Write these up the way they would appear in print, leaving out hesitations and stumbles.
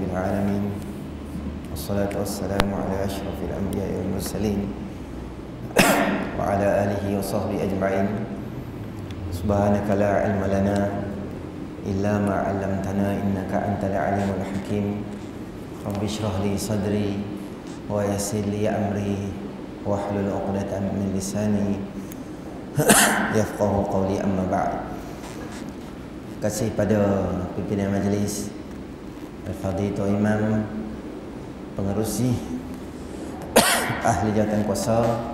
العالمين والصلاة والسلام على أشرف الأنبياء والمرسلين وعلى آله وصحبه أجمعين. سبحانك لا علم لنا إلا ما علمتنا إنك أنت العليم الحكيم. رب اشرح لي صدري ويسر لي أمري واحلل عقدة من لساني yafqahu qawli amma ba'd. Kasih pada pimpinan majlis, Al-Fadhil Imam, pengerusi, ahli jawatan kuasa,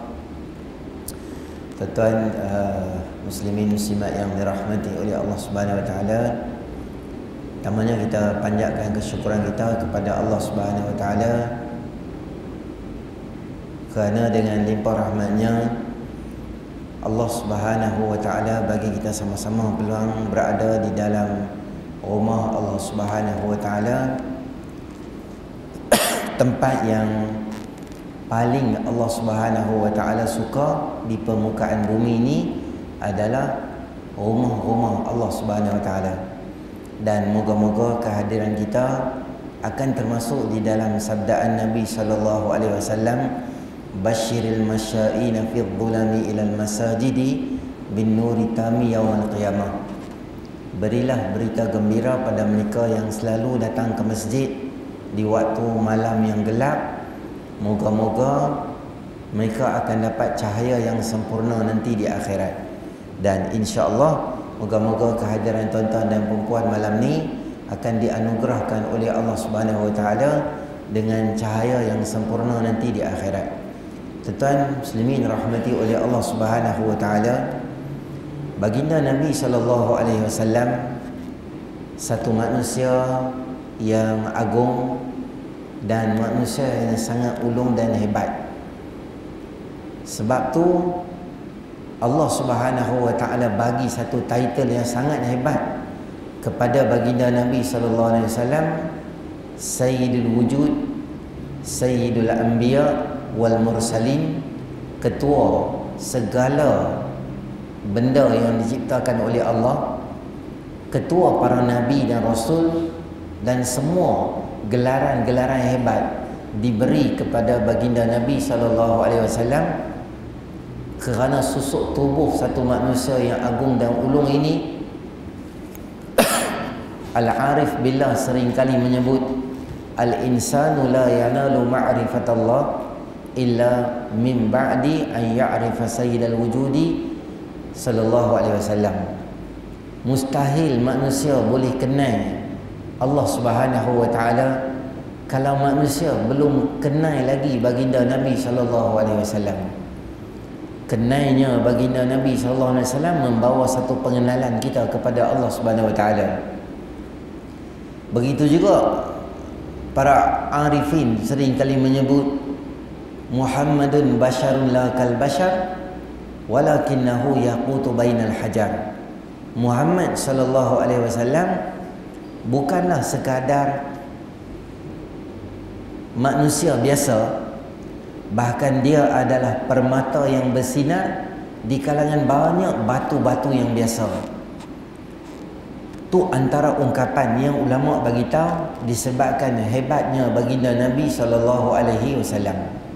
tuan-tuan muslimin muslimat yang dirahmati oleh Allah Subhanahu wa taala. Pertamanya kita panjatkan kesyukuran kita kepada Allah Subhanahu wa taala kerana dengan limpah rahmatnya Allah Subhanahu wa taala bagi kita sama-sama peluang berada di dalam rumah Allah Subhanahu wa taala, tempat yang paling Allah Subhanahu wa taala suka di permukaan bumi ini adalah rumah-rumah Allah Subhanahu wa taala. Dan moga-moga kehadiran kita akan termasuk di dalam sabdaan Nabi sallallahu alaihi wasallam, Basyiril masya'ina fi dhulami ilal masajidi bin nuri tami yawmal qiyamah. Berilah berita gembira pada mereka yang selalu datang ke masjid di waktu malam yang gelap. Moga-moga mereka akan dapat cahaya yang sempurna nanti di akhirat. Dan insya-Allah moga-moga kehadiran tuan-tuan dan puan malam ni akan dianugerahkan oleh Allah Subhanahu wa taala dengan cahaya yang sempurna nanti di akhirat. Tuan-tuan muslimin rahmati oleh Allah Subhanahu wa taala, baginda Nabi sallallahu alaihi wasallam satu manusia yang agung dan manusia yang sangat ulung dan hebat. Sebab tu Allah Subhanahu wa taala bagi satu title yang sangat hebat kepada baginda Nabi sallallahu alaihi wasallam, Sayyidul Wujud, Sayyidul Anbiya wal Mursalin, ketua segala benda yang diciptakan oleh Allah, ketua para nabi dan rasul, dan semua gelaran-gelaran hebat diberi kepada baginda Nabi sallallahu alaihi wasallam kerana susuk tubuh satu manusia yang agung dan ulung ini. Al-Arif Billah seringkali menyebut, al-insanu la yanalu ma'rifatallah illa min ba'di an ya'rifa sayyidal wujudi sallallahu alaihi wasallam. Mustahil manusia boleh kenal Allah Subhanahu wa taala kalau manusia belum kenal lagi baginda Nabi sallallahu alaihi wasallam. Kenalnya baginda Nabi sallallahu alaihi wasallam membawa satu pengenalan kita kepada Allah Subhanahu wa taala. Begitu juga para arifin seringkali menyebut Muhammadun basyarun la kal bashar walakinnahu yaqutu bainal hajar. Muhammad sallallahu alaihi wasallam bukanlah sekadar manusia biasa, bahkan dia adalah permata yang bersinar di kalangan banyak batu-batu yang biasa. Tu antara ungkapan yang ulama bagi tahu disebabkan hebatnya baginda Nabi sallallahu alaihi wasallam.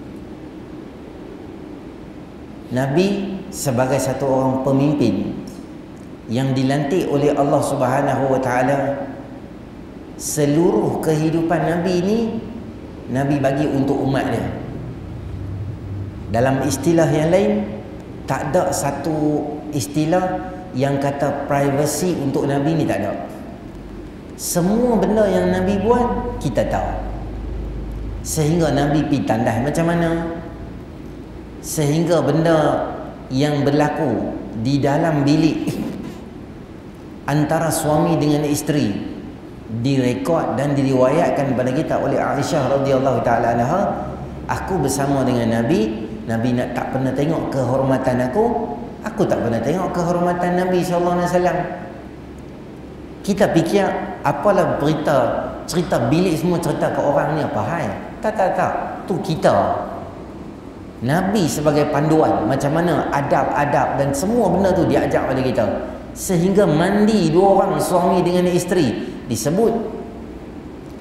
Nabi sebagai satu orang pemimpin yang dilantik oleh Allah Subhanahu wa taala, seluruh kehidupan Nabi ini Nabi bagi untuk umat dia. Dalam istilah yang lain, tak ada satu istilah yang kata privacy untuk Nabi ni, tak ada. Semua benda yang Nabi buat kita tahu. Sehingga Nabi pergi tandas macam mana, sehingga benda yang berlaku di dalam bilik antara suami dengan isteri direkod dan diriwayatkan kepada kita oleh Aisyah radhiyallahu taala anha. Aku bersama dengan Nabi, Nabi nak tak pernah tengok kehormatan aku tak pernah tengok kehormatan Nabi sallallahu alaihi wasallam. Kita fikir apalah cerita bilik semua cerita ke orang ni apa hai? Tak, tu kita. Nabi sebagai panduan macam mana adab-adab dan semua benda tu diajar pada kita. Sehingga mandi dua orang suami dengan isteri disebut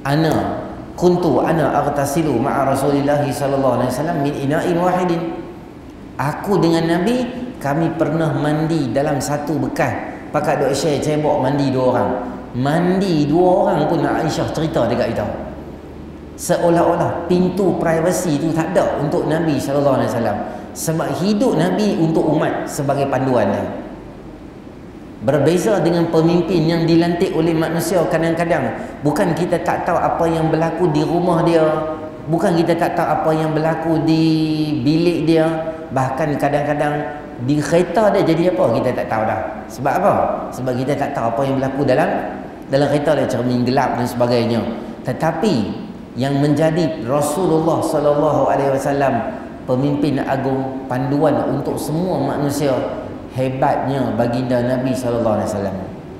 kuntu ana aghtasilu ma'a Rasulillah sallallahu alaihi wasallam min ina'in wahidin. Aku dengan Nabi, kami pernah mandi dalam satu bekas. Pakat duk share cebok mandi 2 orang. Mandi 2 orang pun Aisyah cerita dekat kita. Seolah-olah pintu privasi tu tak ada untuk Nabi sallallahu alaihi wasallam. Sebab hidup Nabi untuk umat sebagai panduan dia. Berbeza dengan pemimpin yang dilantik oleh manusia, kadang-kadang bukan kita tak tahu apa yang berlaku di rumah dia, bukan kita tak tahu apa yang berlaku di bilik dia, bahkan kadang-kadang di kereta dia jadi apa kita tak tahu dah. Sebab apa? Sebab kita tak tahu apa yang berlaku dalam kereta dia, cermin gelap dan sebagainya. Tetapi yang menjadi Rasulullah sallallahu alaihi wasallam pemimpin agung, panduan untuk semua manusia, hebatnya baginda Nabi sallallahu alaihi wasallam.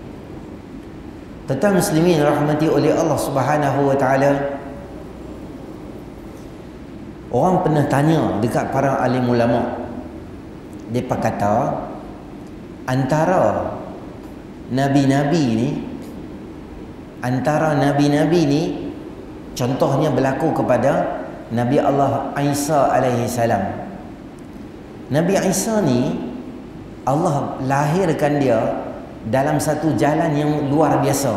Tuan muslimin rahmati oleh Allah Subhanahu wa taala, orang pernah tanya dekat para alim ulama. Depa kata antara nabi-nabi ni contohnya berlaku kepada Nabi Allah Isa alaihi salam. Nabi Isa ni Allah lahirkan dia dalam satu jalan yang luar biasa.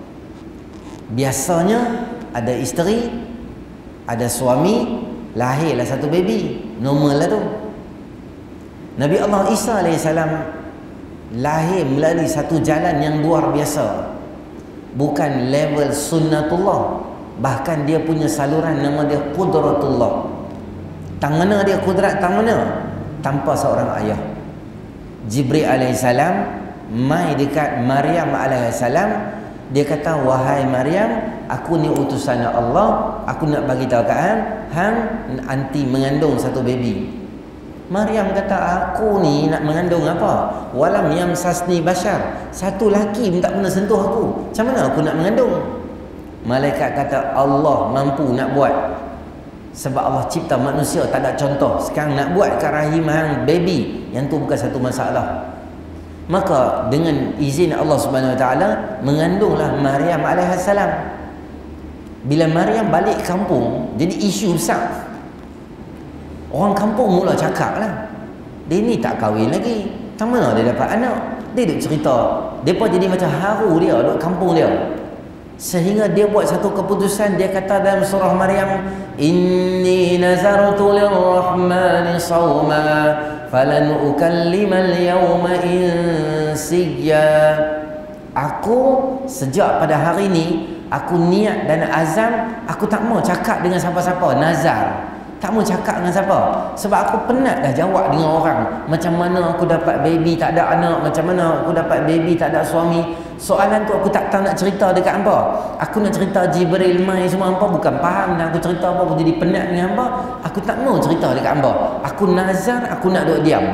Biasanya ada isteri, ada suami, lahirlah satu baby. Normal lah tu. Nabi Allah Isa AS lahir melalui satu jalan yang luar biasa. Bukan level sunnatullah, bahkan dia punya saluran nama dia Qudratullah. Tang mana dia kudrat, tang mana? Tanpa seorang ayah. Jibril alaihissalam mai dekat Maryam alaihissalam, dia kata, wahai Maryam, aku ni utusan Allah, aku nak bagi tahu kat hang anti mengandung satu baby. Maryam kata, aku ni nak mengandung apa? Walam yamsasni bashar, satu laki pun tak pernah sentuh aku, macam mana aku nak mengandung? Malaikat kata, Allah mampu nak buat, sebab Allah cipta manusia tak ada contoh. Sekarang nak buat kat rahim hang baby, yang tu bukan satu masalah. Maka dengan izin Allah Subhanahu Wa Taala mengandunglah Maryam alaihissalam. Bila Maryam balik kampung, jadi isu besar. Orang kampung mula cakap lah, dia ni tak kahwin lagi, tak mana dia dapat anak? Dia duk cerita, mereka jadi macam haru dia duk kampung dia. Sehingga dia buat satu keputusan. Dia kata dalam surah Maryam, inni nazartu lirrahmani sawma falan ukallimal yawma insiyya. Aku sejak pada hari ni, aku niat dan azam, aku tak mau cakap dengan siapa-siapa. Nazar, tak mau cakap dengan siapa. Sebab aku penat dah jawab dengan orang, macam mana aku dapat baby tak ada anak, macam mana aku dapat baby tak ada suami. Soalan tu aku tak tahu nak cerita dekat hangpa. Aku nak cerita Jibril mai semua, hangpa bukan faham dan aku cerita apa, aku jadi penat dengan hangpa. Aku tak mau cerita dekat hangpa. Aku nazar, aku nak duduk diam.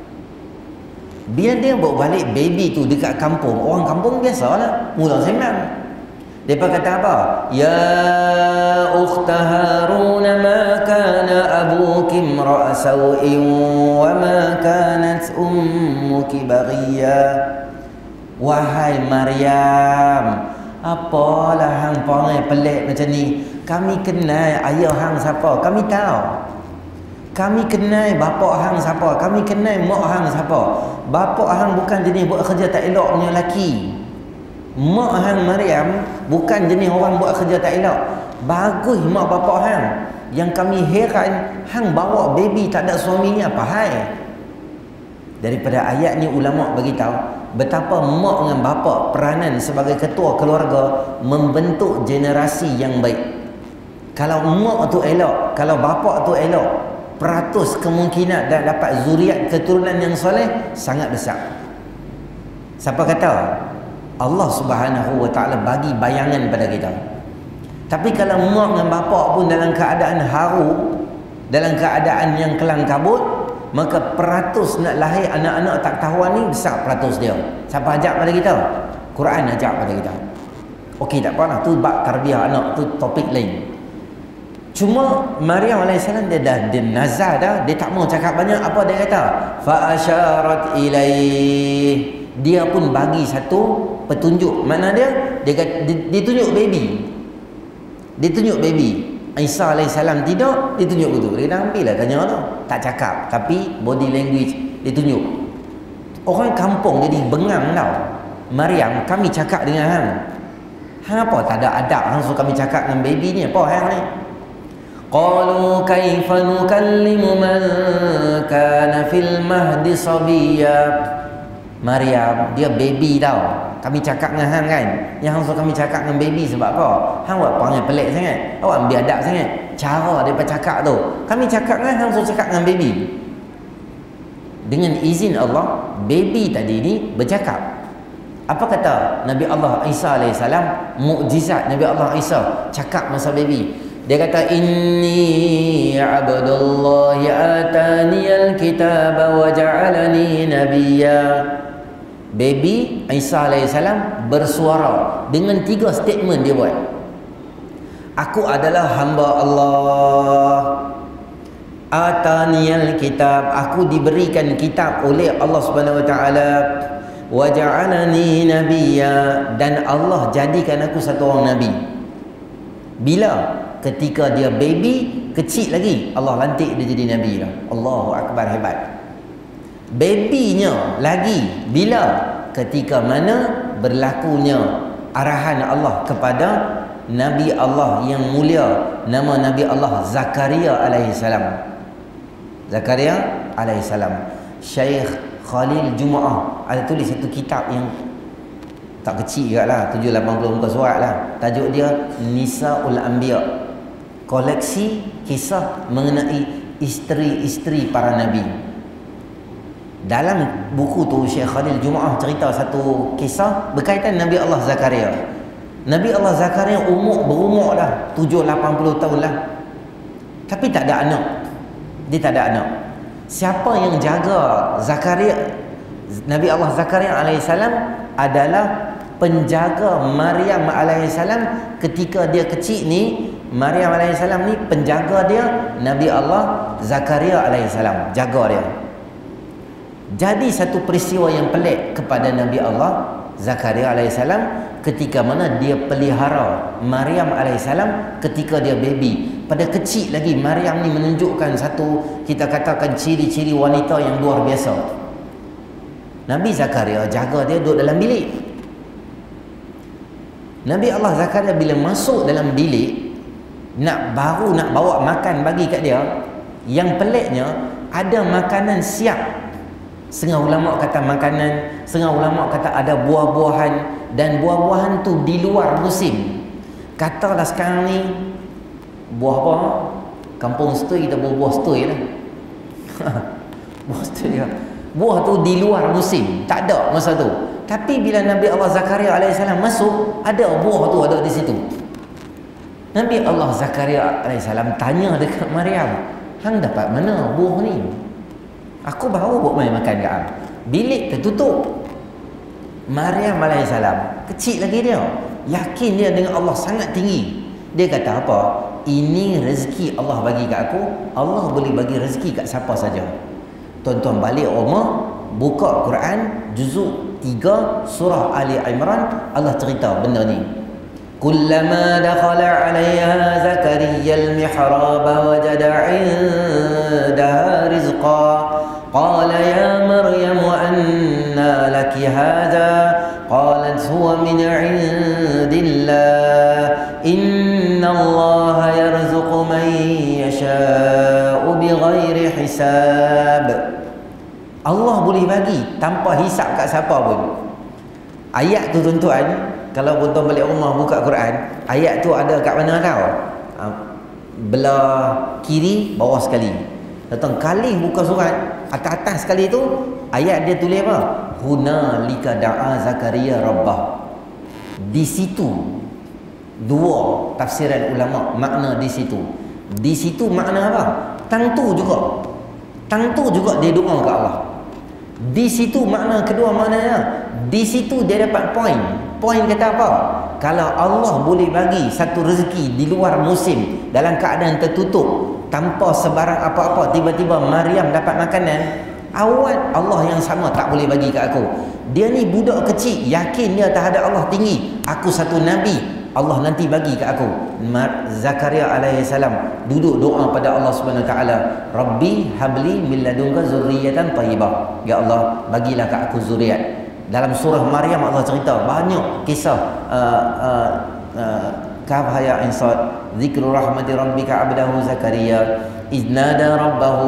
Bila dia bawa balik baby tu dekat kampung, orang kampung biasalah mula sembang. Depa kata apa? Ya ukhta Harun, ma kana abuki imra'a sawin wa ma kanat ummuki baghiya. Wahai Maryam, apalah hang perangai pelik macam ni? Kami kenal ayah hang siapa, kami tahu. Kami kenal bapa hang siapa, kami kenal mak hang siapa. Bapa hang bukan jenis buat kerja tak elok punya lelaki. Mak hang Maryam bukan jenis orang buat kerja tak elok. Bagus mak bapa hang. Yang kami heran, hang bawa baby tak ada suami ni apa hai? Daripada ayat ni ulama bagi tahu betapa mak dengan bapa peranan sebagai ketua keluarga membentuk generasi yang baik. Kalau mak tu elok, kalau bapa tu elok, peratus kemungkinan dan dapat zuriat keturunan yang soleh sangat besar. Siapa kata? Allah Subhanahu Wa Taala bagi bayangan pada kita. Tapi kalau mak dengan bapa pun dalam keadaan haru, dalam keadaan yang kelang kabut, maka peratus nak lahir anak-anak tak tahuan ni besar peratus dia. Siapa ajak pada kita? Quran ajak pada kita. Okey, tak apa lah, tu bab tarbiyah anak, tu topik lain. Cuma Maryam alaihissalam dia dah nazar dah, dia tak mau cakap banyak. Apa dia kata? Fa asyarat ilaih. Dia pun bagi satu petunjuk. Mana dia? Dia tunjuk baby. Dia tunjuk baby. Isa AS tidur, dia tunjuk betul. Dia dah ambil lah tanya tu. Tak cakap, tapi body language dia tunjuk. Orang kampung jadi bengang tau. Maryam, kami cakap dengan hang. Hang apa tak ada adab, hang suruh kami cakap dengan baby ni, apa hang ni? Qalu kaifa nukallimu man kana fil mahdi sabiyya. Maryam, dia baby tau. Kami cakap dengan hang kan. Yang hang suruh kami cakap dengan baby sebab apa? Hang buat perangai pelik sangat. Awak ambil adab sangat. Cara dia bercakap tu. Kami cakap dengan hang suruh cakap dengan baby. Dengan izin Allah, baby tadi ni bercakap. Apa kata Nabi Allah Isa AS? Mukjizat Nabi Allah Isa cakap masa baby. Dia kata, inni abdullahi ataniyal kitaba wa ja'alani nabiyya. Baby Isa AS bersuara dengan 3 statement dia buat. Aku adalah hamba Allah. Ataniyal kitab, aku diberikan kitab oleh Allah Subhanahu wa taala. Wa ja'alani nabiyya, dan Allah jadikan aku satu orang nabi. Bila? Ketika dia baby kecil lagi, Allah lantik dia jadi nabi lah. Allahu akbar, hebat. Babynya lagi bila? Ketika mana berlakunya arahan Allah kepada Nabi Allah yang mulia, nama Nabi Allah Zakaria alaihissalam. Zakaria alaihissalam. Syekh Khalil Jumaah ada tulis satu kitab yang tak kecil juga lah, 780 muka surat lah. Tajuk dia Nisaul Anbiya, koleksi kisah mengenai isteri-isteri para Nabi. Dalam buku tu Syekh Khalil Jumaah cerita satu kisah berkaitan Nabi Allah Zakaria. Nabi Allah Zakaria berumur dah 70-80 tahun lah, tapi tak ada anak. Dia tak ada anak. Siapa yang jaga Zakaria? Nabi Allah Zakaria alaihissalam adalah penjaga Maryam alaihissalam ketika dia kecil ni. Maryam alaihissalam ni penjaga dia, Nabi Allah Zakaria alaihissalam jaga dia. Jadi satu peristiwa yang pelik kepada Nabi Allah Zakaria alaihissalam ketika mana dia pelihara Maryam alaihissalam ketika dia baby. Pada kecil lagi, Maryam ni menunjukkan satu, kita katakan, ciri-ciri wanita yang luar biasa. Nabi Zakaria jaga dia duduk dalam bilik. Nabi Allah Zakaria bila masuk dalam bilik, nak bawa makan bagi kat dia, yang peliknya ada makanan siap. Setengah ulama kata makanan, setengah ulama kata ada buah-buahan, dan buah-buahan tu di luar musim. Katalah sekarang ni buah apa? Kampung setui kita buah setui lah. Buah setui lah. Buah tu di luar musim, tak ada masa tu. Tapi bila Nabi Allah Zakaria alaihissalam masuk, ada buah tu ada di situ. Nabi Allah Zakaria alaihissalam tanya dekat Maryam, hang dapat mana buah ni? Aku baru buat main makan kat hang. Bilik tertutup. Maryam alaihissalam kecil lagi dia, yakin dia dengan Allah sangat tinggi. Dia kata apa? Ini rezeki Allah bagi kat aku. Allah boleh bagi rezeki kat siapa saja. Tuan-tuan balik rumah, buka Quran juzuk 3 surah Ali Imran, Allah cerita benda ni. Kullama dakhala 'alayha Zakaria al-mihrab wajada 'indaha rizqa qala ya Maryam anna laki hadha qalat huwa min 'indillah inna Allah yarzuqu man yasha'u bighairi hisab. Allah boleh bagi tanpa hisap kat siapa pun. Ayat tu tuan-tuan, kalau tuan-tuan balik rumah buka Quran, ayat tu ada kat mana tau? Belah kiri bawah sekali. Tuan-tuan kali buka surat, atas-atas sekali tu ayat dia tulis apa? Hunalika da'a Zakaria rabbah. Di situ dua tafsiran ulama makna di situ. Di situ makna apa? Tentu juga dia doa ke Allah. Di situ makna kedua maknanya, di situ dia dapat poin. Poin kata apa? Kalau Allah boleh bagi satu rezeki di luar musim dalam keadaan tertutup tanpa sebarang apa-apa, tiba-tiba Maryam dapat makanan, awal Allah yang sama tak boleh bagi kat aku. Dia ni budak kecil, yakin dia terhadap Allah tinggi. Aku satu nabi, Allah nanti bagi kat aku. Zakaria alaihissalam duduk doa pada Allah Subhanahu Wa Taala, Rabbi habli min ladunka zurriyatan thayyibah. Ya Allah, bagilah kat aku zuriat. Dalam surah Maryam Allah cerita banyak kisah Kaf haya insad, zikru rahmati rabbika abdahu Zakaria iznada rabbahu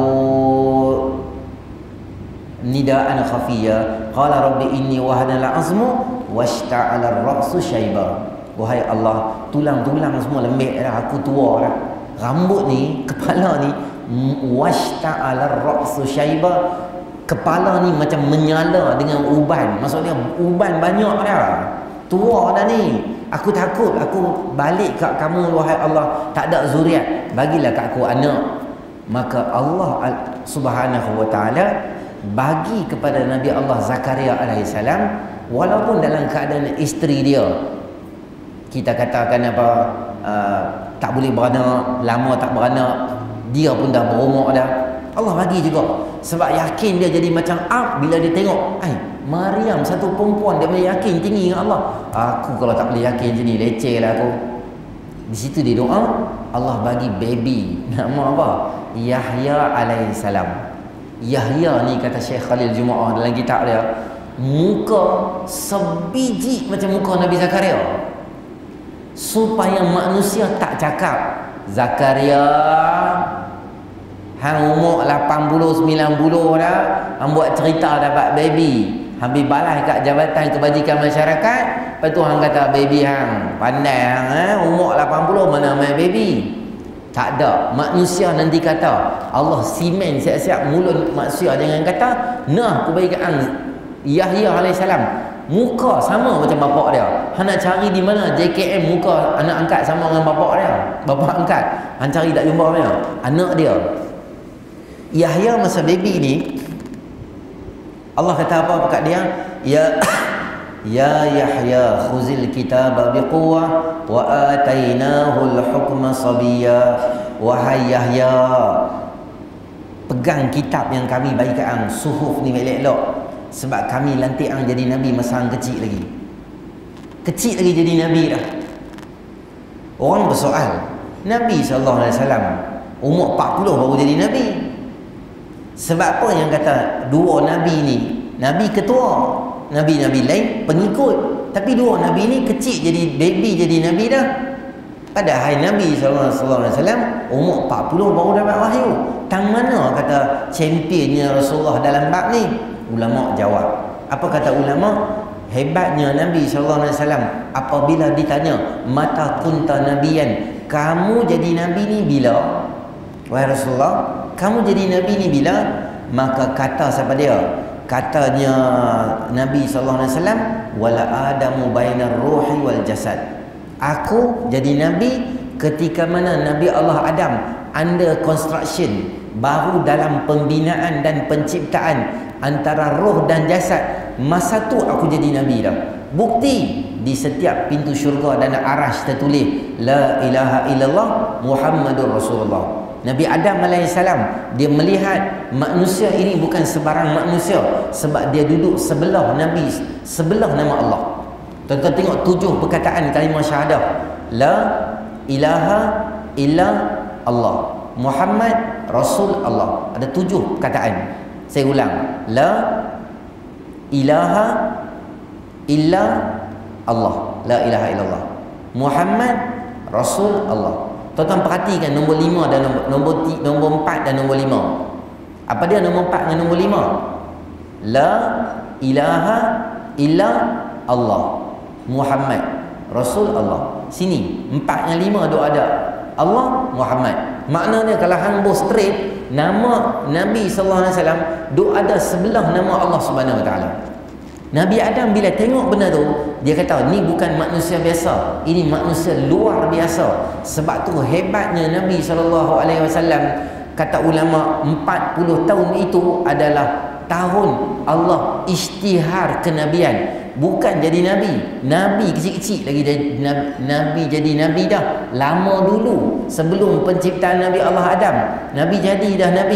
nidaan khafiyya qala rabbi inni wahana al-azmu washta'ala ar-ra'su shayba. Wahai Allah, tulang-tulang semua lembek dah, aku tua dah, rambut ni, kepala ni washta'ala ar-ra'su shayba, kepala ni macam menyala dengan uban, maksudnya uban banyak dah, tua dah ni. Aku takut aku balik kat kamu wahai Allah, tak ada zuriat, bagilah kat aku anak. Maka Allah Subhanahu Wa Taala bagi kepada Nabi Allah Zakaria alaihissalam, walaupun dalam keadaan isteri dia, kita katakan apa, tak boleh beranak, lama tak beranak, dia pun dah berumur dah, Allah bagi juga. Sebab yakin dia jadi macam bila dia tengok, Maryam satu perempuan, dia boleh yakin tinggi dengan Allah. Aku kalau tak boleh yakin macam ni, leceh lah aku. Di situ dia doa, Allah bagi baby, nama apa? Yahya alaihissalam. Yahya ni kata Syekh Khalil Jumaah dalam kitab dia, muka sebiji macam muka Nabi Zakaria, supaya manusia tak cakap Zakaria hang umur 80 90 dah, hang buat cerita dapat baby, habis balas kat Jabatan Kebajikan Masyarakat, lepas tu hang kata baby hang pandai hang, umur 80 mana main baby. Tak ada. Manusia nanti kata, Allah simen siap-siap mulut manusia, jangan kata nah aku bagi kat hang Yahya alaihissalam muka sama macam bapak dia. Hang nak cari di mana JKM muka anak angkat sama dengan bapak dia, bapak angkat, hang cari tak jumpa mana anak dia. Yahya masa baby ni, Allah kata apa kat dia? Ya Yahya khuzil kitaba biquwwah wa atainahu al-hukma sabiyya. Wahai Yahya, pegang kitab yang kami bagi kat hang, suhuf ni elok-elok, sebab kami lantik hang jadi nabi masa hang kecil lagi. Kecil lagi jadi nabi dah. Orang bersoal, Nabi sallallahu alaihi wasallam umur 40 baru jadi nabi. Sebab apa yang kata dua nabi ni, nabi ketua, nabi-nabi lain pengikut, tapi dua nabi ni kecil jadi baby jadi nabi dah. Padahal Nabi SAW umur 40 baru dapat wahyu. Tang mana kata championnya Rasulullah dalam bab ni? Ulama jawab. Apa kata ulama? Hebatnya Nabi SAW apabila ditanya, mata kunta nabiyan, kamu jadi nabi ni bila? Wahai Rasulullah, kamu jadi nabi ni bila? Maka kata siapa dia? Katanya Nabi SAW, wala adamu bainar ruhi wal jasad. Aku jadi nabi ketika mana Nabi Allah Adam under construction, baru dalam pembinaan dan penciptaan antara roh dan jasad. Masa tu aku jadi nabi dah. Bukti di setiap pintu syurga dan arash tertulis la ilaha illallah Muhammadur Rasulullah. Nabi Adam alaihissalam, dia melihat manusia ini bukan sebarang manusia, sebab dia duduk sebelah Nabi, sebelah nama Allah. Tuan-tuan tengok 7 perkataan kalimah syahadah. La ilaha illa Allah Muhammad Rasul Allah. Ada 7 perkataan. Saya ulang. La ilaha illa Allah. La ilaha illallah Muhammad Rasul Allah. Tuan-tuan perhatikan nombor 5 dan nombor 4 dan nombor 5. Apa dia nombor 4 dengan nombor 5? La ilaha illa Allah Muhammad Rasul Allah. Sini 4 dengan 5 duk ada Allah Muhammad. Maknanya kalau hang bos straight, nama Nabi sallallahu alaihi wasallam duk ada sebelah nama Allah Subhanahu wa taala. Nabi Adam bila tengok benda tu, dia kata ni bukan manusia biasa, ini manusia luar biasa. Sebab tu hebatnya Nabi sallallahu alaihi wasallam, kata ulama 40 tahun itu adalah tahun Allah isytihar kenabian. Bukan jadi nabi, nabi kecil-kecil lagi nabi jadi nabi dah lama dulu, sebelum penciptaan Nabi Allah Adam. Nabi jadi dah nabi.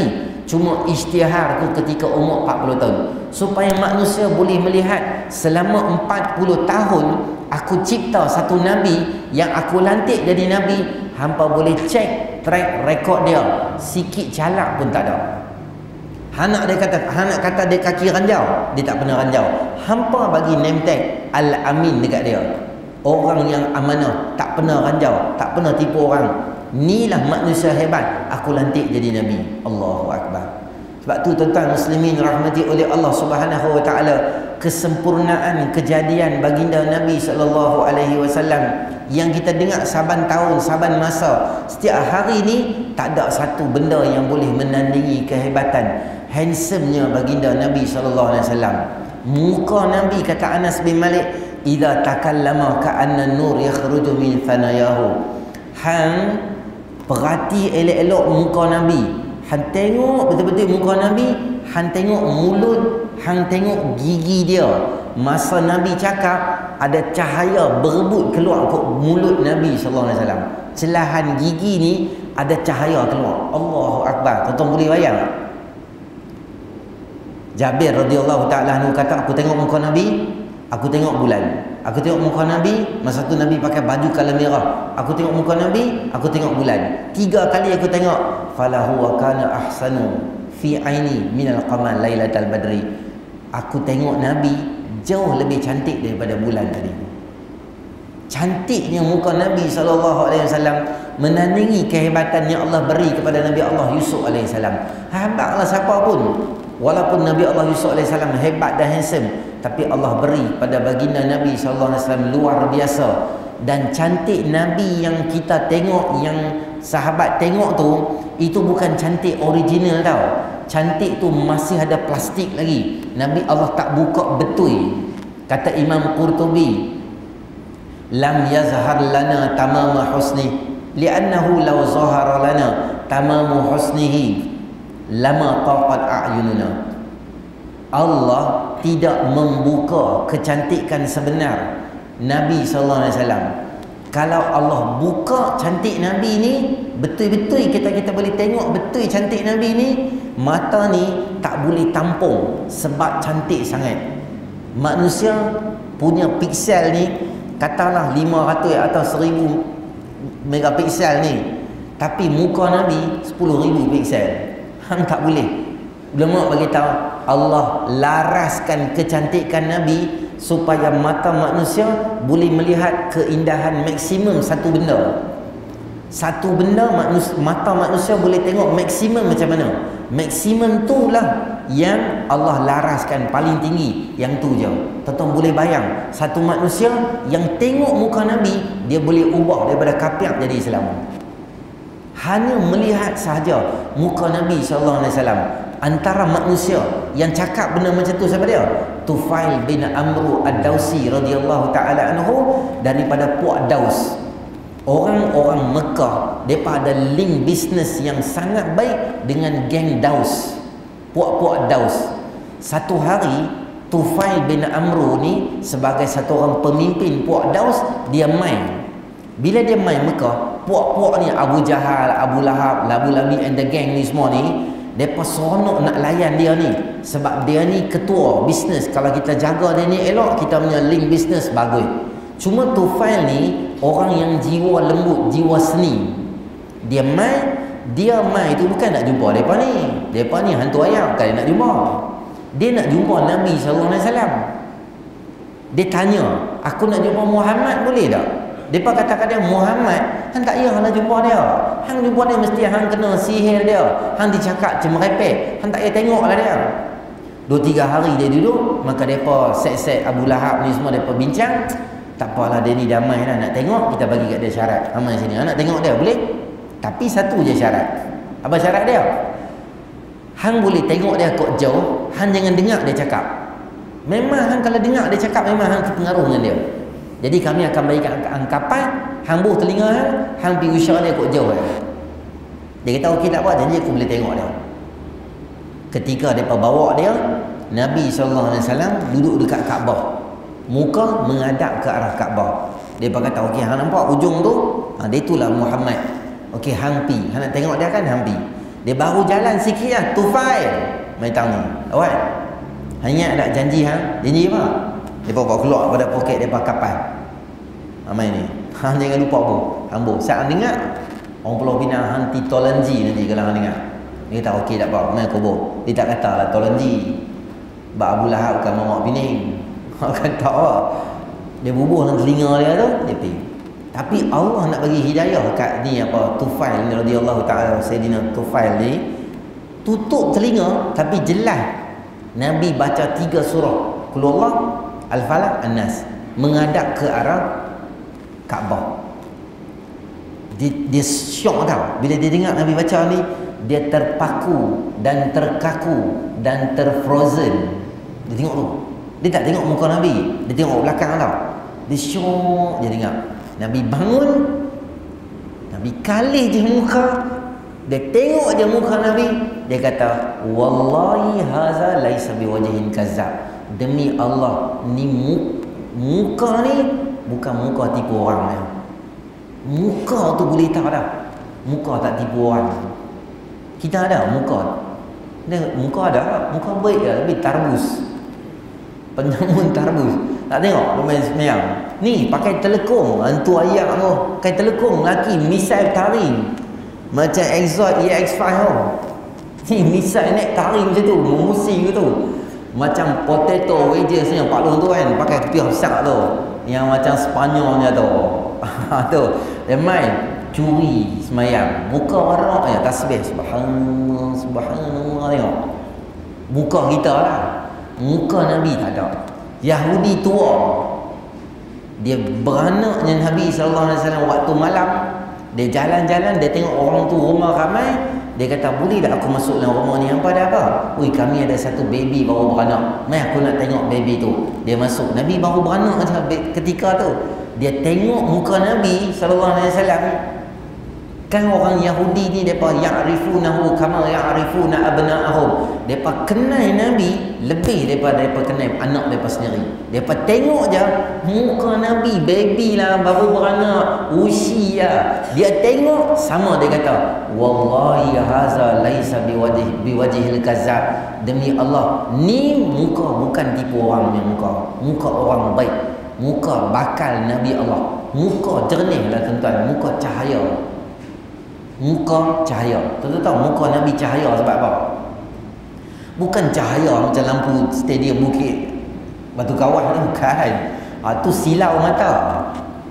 cuma isytihar tu ketika umur 40 tahun, supaya manusia boleh melihat selama 40 tahun aku cipta satu Nabi yang aku lantik jadi Nabi. Hampa boleh cek track record dia, sikit calak pun tak ada. Hanak kata dia kaki ranjau, dia tak pernah ranjau. Hampa bagi name tag Al-Amin dekat dia, orang yang amanah, tak pernah ranjau, tak pernah tipu orang. Inilah manusia hebat, aku lantik jadi Nabi. Allahu Akbar. Sebab tu tuan-tuan muslimin rahmati oleh Allah Subhanahu wa taala, kesempurnaan kejadian baginda Nabi sallallahu alaihi wasallam yang kita dengar saban tahun, saban masa, setiap hari ni tak ada satu benda yang boleh menandingi kehebatan handsomenya baginda Nabi sallallahu alaihi wasallam. Muka Nabi, kata Anas bin Malik, idza takallama ka'anna nur yakhruju min thanayahu. Hang perhati elok-elok muka Nabi, hang tengok betul-betul muka Nabi, hang tengok mulut, hang tengok gigi dia. Masa Nabi cakap, ada cahaya berebut keluar ke mulut Nabi sallallahu alaihi wasallam. Celahan gigi ni ada cahaya keluar. Allahu Akbar. Tuan-tuan boleh bayang tak? Jabir radhiyallahu taala anhu kata, aku tengok muka Nabi, aku tengok bulan. Aku tengok muka Nabi, masa tu Nabi pakai baju kala merah. Aku tengok muka Nabi, aku tengok bulan. 3 kali aku tengok. Falahu wa kana ahsanu fi aini minal qamar lailatal badri. Aku tengok Nabi jauh lebih cantik daripada bulan tadi. Cantiknya muka Nabi SAW menandingi kehebatan yang Allah beri kepada Nabi Allah Yusuf AS. Hebatlah siapa pun, walaupun Nabi Allah Yusuf AS hebat dan handsome, tapi Allah beri pada baginda Nabi SAW luar biasa. Dan cantik Nabi yang kita tengok, yang sahabat tengok tu, itu bukan cantik original tau. Cantik tu masih ada plastik lagi. Nabi Allah tak buka betul. Kata Imam Qurtubi, lam yazhar lana tamama husni li'annahu law zahara lana tamamu husnihi lama taqat a'yununa. Allah tidak membuka kecantikan sebenar Nabi sallallahu alaihi wasallam. Kalau Allah buka cantik Nabi ni, betul-betul kita boleh tengok betul cantik Nabi ni, mata ni tak boleh tampung sebab cantik sangat. Manusia punya piksel ni katalah 500 atau 1000 megapiksel ni, tapi muka Nabi 10,000 piksel. Hang tak boleh. Ulama bagi tahu, Allah laraskan kecantikan Nabi supaya mata manusia boleh melihat keindahan maksimum satu benda. Satu benda mata manusia boleh tengok maksimum macam mana. Maksimum tu lah yang Allah laraskan paling tinggi, yang tu je. Tuan-tuan boleh bayang, satu manusia yang tengok muka Nabi, dia boleh ubah daripada kafir jadi Islam. Hanya melihat sahaja muka Nabi SAW. Antara manusia yang cakap benda macam tu siapa dia? Tufail bin Amru Ad-Dausi radhiyallahu taala anhu, daripada puak Daus. Orang-orang Mekah, mereka ada link bisnes yang sangat baik dengan geng Daus, puak-puak Daus. Satu hari Tufail bin Amru ni sebagai satu orang pemimpin puak Daus, dia main. Bila dia main Mekah, puak-puak ni Abu Jahal, Abu Lahab, Abu Labi and the gang ni semua ni, mereka seronok nak layan dia ni. Sebab dia ni ketua bisnes. Kalau kita jaga dia ni elok, kita punya link bisnes bagus. Cuma Tufail ni orang yang jiwa lembut, jiwa seni. Dia main tu bukan nak jumpa mereka ni. Mereka ni hantu ayam, bukan dia nak jumpa. Dia nak jumpa Nabi SAW. Dia tanya, aku nak jumpa Muhammad boleh tak? Mereka kata dia, Muhammad, hang tak payah nak jumpa dia. Hang jumpa dia mesti hang kena sihir dia. Hang dicakap cemerepek. Hang tak payah tengoklah dia. 2-3 hari dia duduk, maka mereka set-set Abu Lahab ni semua, mereka bincang. Tak apalah, dia ni damai lah, nak tengok, kita bagi kat dia syarat. Amal sini, nak tengok dia boleh. Tapi satu je syarat. Apa syarat dia? Hang boleh tengok dia kok jauh, hang jangan dengar dia cakap. Memang hang kalau dengar dia cakap, memang hang terpengaruh dengan dia. Jadi kami akan berikan angkapan, hang buh telinga hang pergi usah dia kok jauh. Dia kata okey tak apa, janji aku boleh tengok dia. Ketika mereka bawa dia, Nabi SAW duduk dekat Kaabah, muka menghadap ke arah Kaabah. Dia kata okey, hang nampak ujung tu? Dia itulah Muhammad. Okey, hang pi. Hang nak tengok dia kan, hang pi. Dia baru jalan sikit lah, Tufail main tang ni. Awak ingat tak janji Janji apa? Dia bawa keluar pada poket depa kapal. Main ni. Jangan lupa apa? Hamba. Saya dengar orang Pulau Pinang hanti tolanji nanti kalau hang dengar. Dia kata okey tak apa, main kubur. Dia tak kata lah tolanji. Bak Abu Lahab kan mamak pining. Hang kata apa? Dia bubuh dalam telinga dia tu, dia pergi. Tapi Allah nak bagi hidayah kat ni apa? Tufail ni radhiyallahu taala Sayyidina Tufail ni tutup telinga tapi jelas Nabi baca 3 surah Qul Huwallah, Al-Falaq, An-Nas menghadap ke arah Kaabah. Dia syok tau bila dia dengar Nabi baca ni, dia terpaku dan terkaku dan terfrozen. Dia tengok tu, dia tak tengok muka Nabi, dia tengok belakang tau. Dia syok, dia dengar Nabi bangun, Nabi kalih je muka, dia tengok je muka Nabi, dia kata wallahi haza laisa biwajhin kazzab, demi Allah ni muka ni bukan muka tipu orang ya. Muka tu boleh tahu dah, muka tak tipu orang. Kita ada muka, muka ada, muka baik lah, tapi tarbus, penyamun tarbus. Tak tengok dia main semayang ni pakai telekong, hantu ayak tu pakai telekong lelaki, misal taring macam Exod EX5 tu. Ni misal naik taring macam tu, memusi gitu, macam potato wedges ni Pak Long tu kan, pakai tepi besar tu yang macam Spanyolnya tu. Tu dia main curi semayang, muka warak ya, tasbih subhanallah subhanallah. Tengok muka kita lah, muka Nabi tak ada. Yahudi tua, dia beranaknya Nabi SAW waktu malam, dia jalan-jalan, dia tengok orang tu rumah ramai, dia kata boleh tak aku masuk dalam rumah ni, hampa ada apa? Ui, kami ada satu baby baru beranak, mai aku nak tengok baby tu. Dia masuk, Nabi baru beranak je ketika tu. Dia tengok muka Nabi SAW. Kan orang Yahudi ni depa ya'rifunahu kama ya'rifuna abna'ahum. Depa kenal Nabi lebih daripada depa kenal anak depa sendiri. Depa tengok je muka Nabi, baby lah baru beranak, usia. Dia tengok sama, dia kata wallahi haza laisa biwajhil kazzab. Demi Allah ni muka bukan tipu orang punya muka. Muka orang baik, muka bakal Nabi Allah. Muka jernih lah tuan-tuan, muka cahaya. Muka cahaya. Tuan-tuan tahu muka Nabi cahaya sebab apa? Bukan cahaya macam lampu stadium Bukit Batu Kawah tu, bukan. Tu silau mata.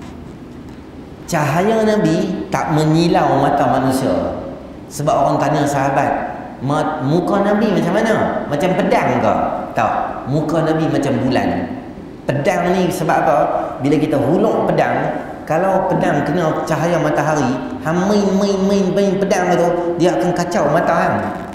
Cahaya Nabi tak menyilau mata manusia. Sebab orang tanya sahabat, muka Nabi macam mana? Macam pedang ke? Tak. Muka Nabi macam bulan. Pedang ni sebab apa? Bila kita hulur pedang, kalau pedang kena cahaya matahari, main pedang tu, dia akan kacau mata hang.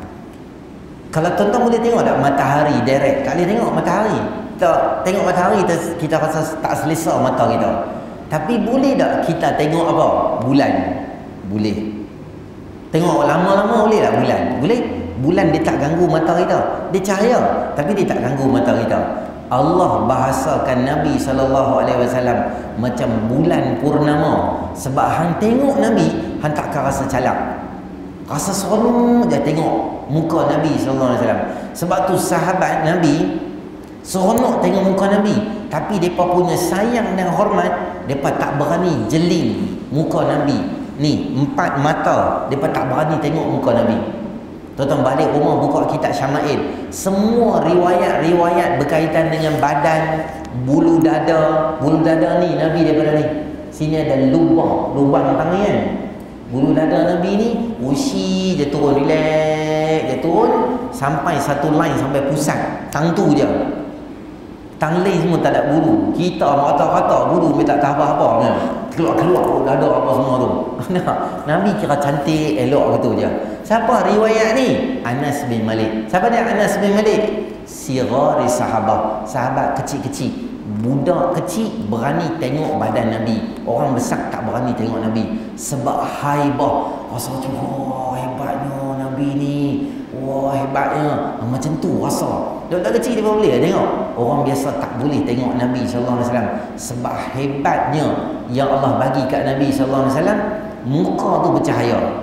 Kalau tuan-tuan boleh tengok tak matahari direct, tak boleh tengok matahari. Tak tengok matahari kita rasa tak selesa mata kita. Tapi boleh tak kita tengok apa? Bulan. Boleh. Tengok lama-lama boleh tak bulan? Boleh. Bulan dia tak ganggu mata kita. Dia cahaya tapi dia tak ganggu mata kita. Allah bahasakan Nabi SAW macam bulan purnama. Sebab hang tengok Nabi, hang takkan rasa calak, rasa seronok je tengok muka Nabi SAW. Sebab tu sahabat Nabi seronok tengok muka Nabi, tapi mereka punya sayang dan hormat, mereka tak berani jeling muka Nabi. Ni 4 mata, mereka tak berani tengok muka Nabi. Tuan-tuan balik rumah buka kitab Syama'il, semua riwayat-riwayat berkaitan dengan badan, bulu dada ni Nabi daripada ni. Sini ada lubang tangan kan. Bulu dada Nabi ni usi je turun, relax je turun sampai satu line sampai pusat. Tang tu je. Tang lain semua tak ada bulu. Kita rata-rata bulu tak tahu apa-apa kan. Keluar dada apa semua tu. Nabi kira cantik, elok gitu je. Siapa riwayat ni? Anas bin Malik. Siapa dia Anas bin Malik? Sirari sahabat kecil-kecil. Budak kecil berani tengok badan Nabi. Orang besar tak berani tengok Nabi. Sebab haibah. Rasa macam, wah hebatnya Nabi ni. Wah hebatnya. Macam tu rasa. Budak kecil dia boleh tengok. Orang biasa tak boleh tengok Nabi SAW. Sebab hebatnya yang Allah bagi kat Nabi SAW, muka tu bercahaya.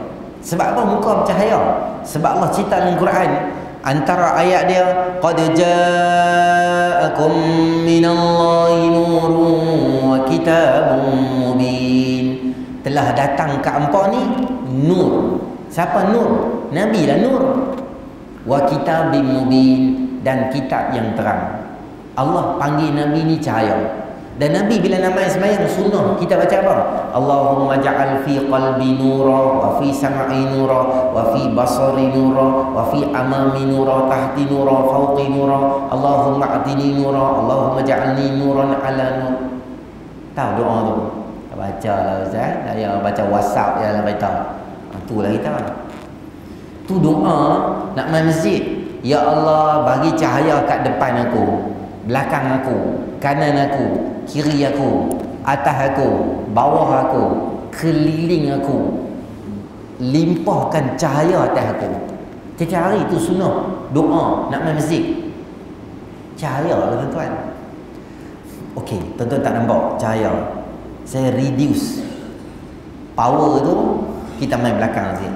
Sebab apa muka bercahaya? Sebab Allah cerita dalam Quran, antara ayat dia, qad ja'akum minallahi nurun wa kitabun mubin. Telah datang ke hangpa ni nur. Siapa nur? Nabi lah nur. Wa kitabim mubin, dan kitab yang terang. Allah panggil Nabi ni cahaya. Dan Nabi bila nama sembahyang sunnah kita baca apa? Allahumma ja'al fi qalbi nura wa fi sam'i nura wa fi basari nura wa fi amami nura tahti nura fawqi nura Allahumma atini nura Allahumma ja'alni nuran ala nur. Tahu doa tu? Baca lah Ustaz. Saya baca WhatsApp je lah baca. Itulah kita. Tu doa nak main masjid. Ya Allah, bagi cahaya kat depan aku, belakang aku, kanan aku, kiri aku, atas aku, bawah aku, keliling aku. Limpahkan cahaya atas aku. Setiap hari itu sunnah doa nak main masjid. Cahaya lah tuan-tuan. Okey, tuan-tuan tak nampak cahaya. Saya reduce power tu, kita main belakang sikit.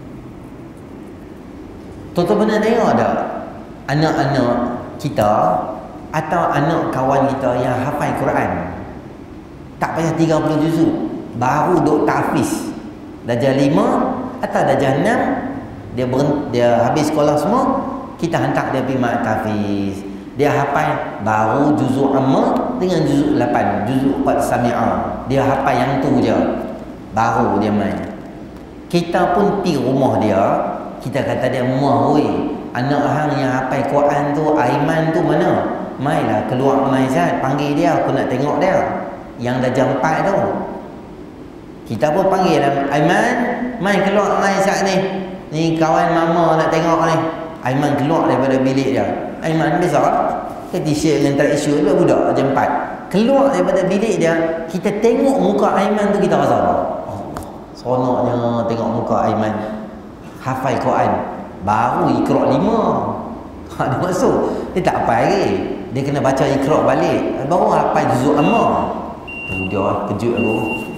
Tuan-tuan pernah tengok tak anak-anak kita atau anak kawan kita yang hafal Quran, tak payah 30 juzuk, baru duk tahfiz darjah 5 atau darjah 6, dia habis sekolah semua, kita hantar dia pergi mak tahfiz. Dia hafal baru juzuk amma dengan juzuk 8, juzuk 4 sami'ah. Dia hafal yang tu je, baru dia main. Kita pun pergi rumah dia, kita kata dia, "Mah oi, anak hang yang hafal Quran tu, Aiman tu mana? Mailah keluar main Zat, panggil dia, aku nak tengok dia yang darjah 4 tu." Kita pun panggil lah, "Aiman, mai keluar main Zat ni. Ni kawan mama nak tengok ni." Aiman keluar daripada bilik dia. Aiman besar ke t-shirt yang isu tu budak darjah 4. Keluar daripada bilik dia, kita tengok muka Aiman tu, kita rasa apa? Allah, seronoknya tengok muka Aiman hafal Quran, baru Iqra 5. Dia masuk, dia tak hafal lagi, dia kena baca Iqra balik, baru hafal juzuk amma. Tu dia kejut aku.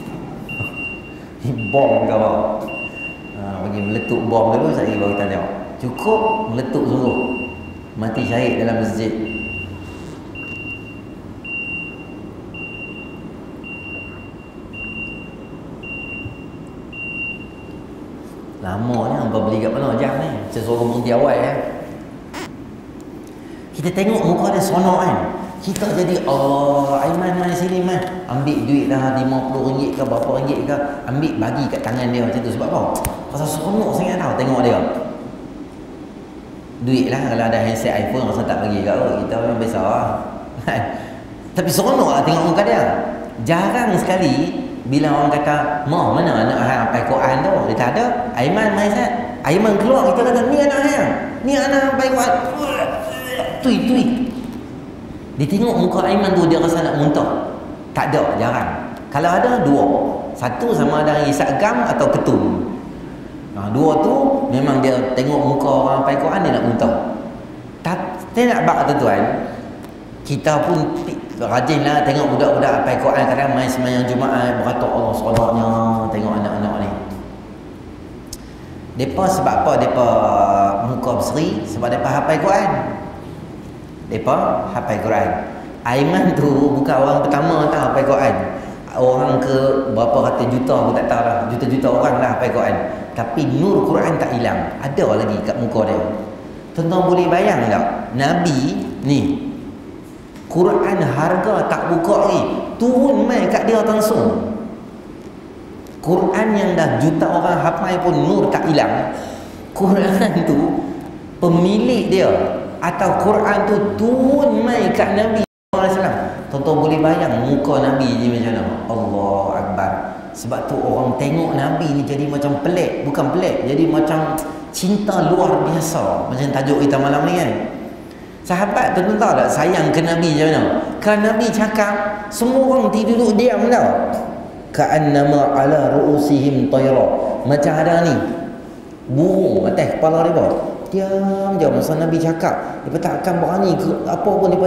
Bom ke apa? Bagi meletup bom dulu, saya baru kita tengok. Cukup meletup suruh, mati syahid dalam masjid. Lama ni hampa beli kat mana jam ni, macam suruh berhenti awal ya. Kita tengok muka dia seronok kan, kita jadi Allah, Aiman main sini man, ambil duit dah RM50 ke berapa ringgit ke, ambil bagi kat tangan dia macam tu. Sebab apa? Pasal seronok sangat tau tengok dia. Duit lah, kalau ada handset iPhone rasa tak bagi kat kita memang biasa lah. Tapi seronok lah tengok muka dia. Jarang sekali bila orang kata, "Mah, mana anak hang hafal Quran tu?" Dia tak ada. Aiman main Zat. Aiman keluar, kita kata, "Ni anak hang. Ni anak hafal Quran." Tui. Dia tengok muka Aiman tu, dia rasa nak muntah. Tak ada, jarang. Kalau ada, dua. Satu sama ada isap gam atau ketum. Dua tu memang dia tengok muka orang hafal Quran, dia nak muntah. Saya nak bak tuan-tuan, kita pun rajinlah tengok budak-budak hafal Quran, kadang main sembahyang Jumaat, beratuk Allah seronoknya tengok anak-anak ni. Depa sebab apa depa muka berseri? Sebab depa hafal Quran. Depa hafal Quran. Aiman tu bukan orang pertama tak hafal Quran. Orang ke berapa ratus juta aku tak tahu lah, juta-juta orang dah hafal Quran, tapi nur Quran tak hilang, ada lagi kat muka dia. Tuan-tuan boleh bayang tak? Nabi ni Quran harga tak buka lagi, turun mai kat dia langsung. Quran yang dah juta orang hafal pun nur tak hilang. Quran tu pemilik dia atau Quran tu turun mai kat Nabi SAW. Tuan-tuan boleh bayang muka Nabi ni macam mana? Allah Akbar. Sebab tu orang tengok Nabi ni jadi macam pelik. Bukan pelik, jadi macam cinta luar biasa. Macam tajuk kita malam ni kan. Sahabat tuan-tuan tahu tak sayang ke Nabi macam mana? Kalau Nabi cakap, semua orang duduk diam tau. Ka'annama ala ru'usihim tayra. Macam ada ni burung atas kepala dia, diam je masa Nabi cakap. Dia takkan berani ke apa pun, dia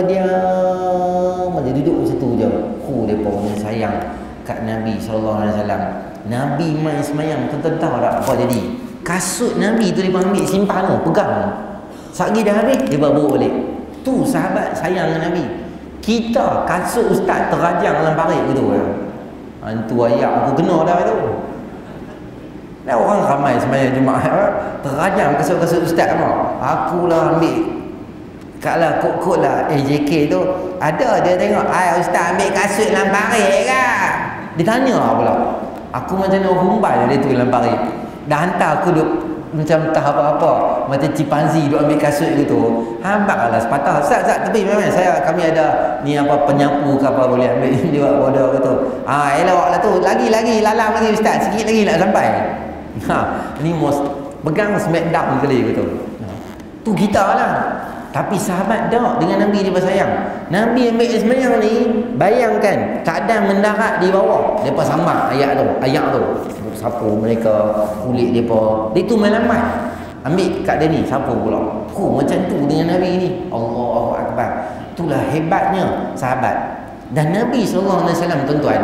diam, dia duduk macam tu je. Depa punya sayang kat Nabi SAW. Nabi main semayang, tuan-tuan tahu tak apa jadi? Kasut Nabi tu dia ambil simpan tu, pegang. Satgi dah habis, dia bawa balik. Tu sahabat sayang dengan Nabi. Kita kasut ustaz terajang dalam parit gitu kan. Hantu ayam aku kena dah tu. Dah orang ramai semayang Jumaat terajang kasut-kasut ustaz apa. Akulah ambil. Kalau kok-kok lah AJK tu ada dia tengok, "Ai ustaz ambil kasut dalam parit ke?" Dia tanya pula. Aku macam nak humbai dia tu dalam parit. Dah hantar aku duk macam tak apa-apa, macam chimpanzee duk ambil kasut gitu. Hambak lah sepatah. Ustaz, tapi memang kami ada ni apa penyapu ke apa boleh ambil dia bodoh gitu. Elok lah tu. Lagi lalam lagi ustaz, sikit lagi nak sampai. Ni pegang smackdown kali gitu. Tu kita lah. Tapi sahabat tak dengan Nabi dia bersayang. Nabi ambil semayang ni, bayangkan keadaan mendarat di bawah. Depa samar ayat tu. Sapu mereka, kulit depa. Dia tu melamat. Ambil kat dia ni, sapu pula. Macam tu dengan Nabi ni. Allahu Akbar. Itulah hebatnya sahabat. Dan Nabi SAW, tuan-tuan,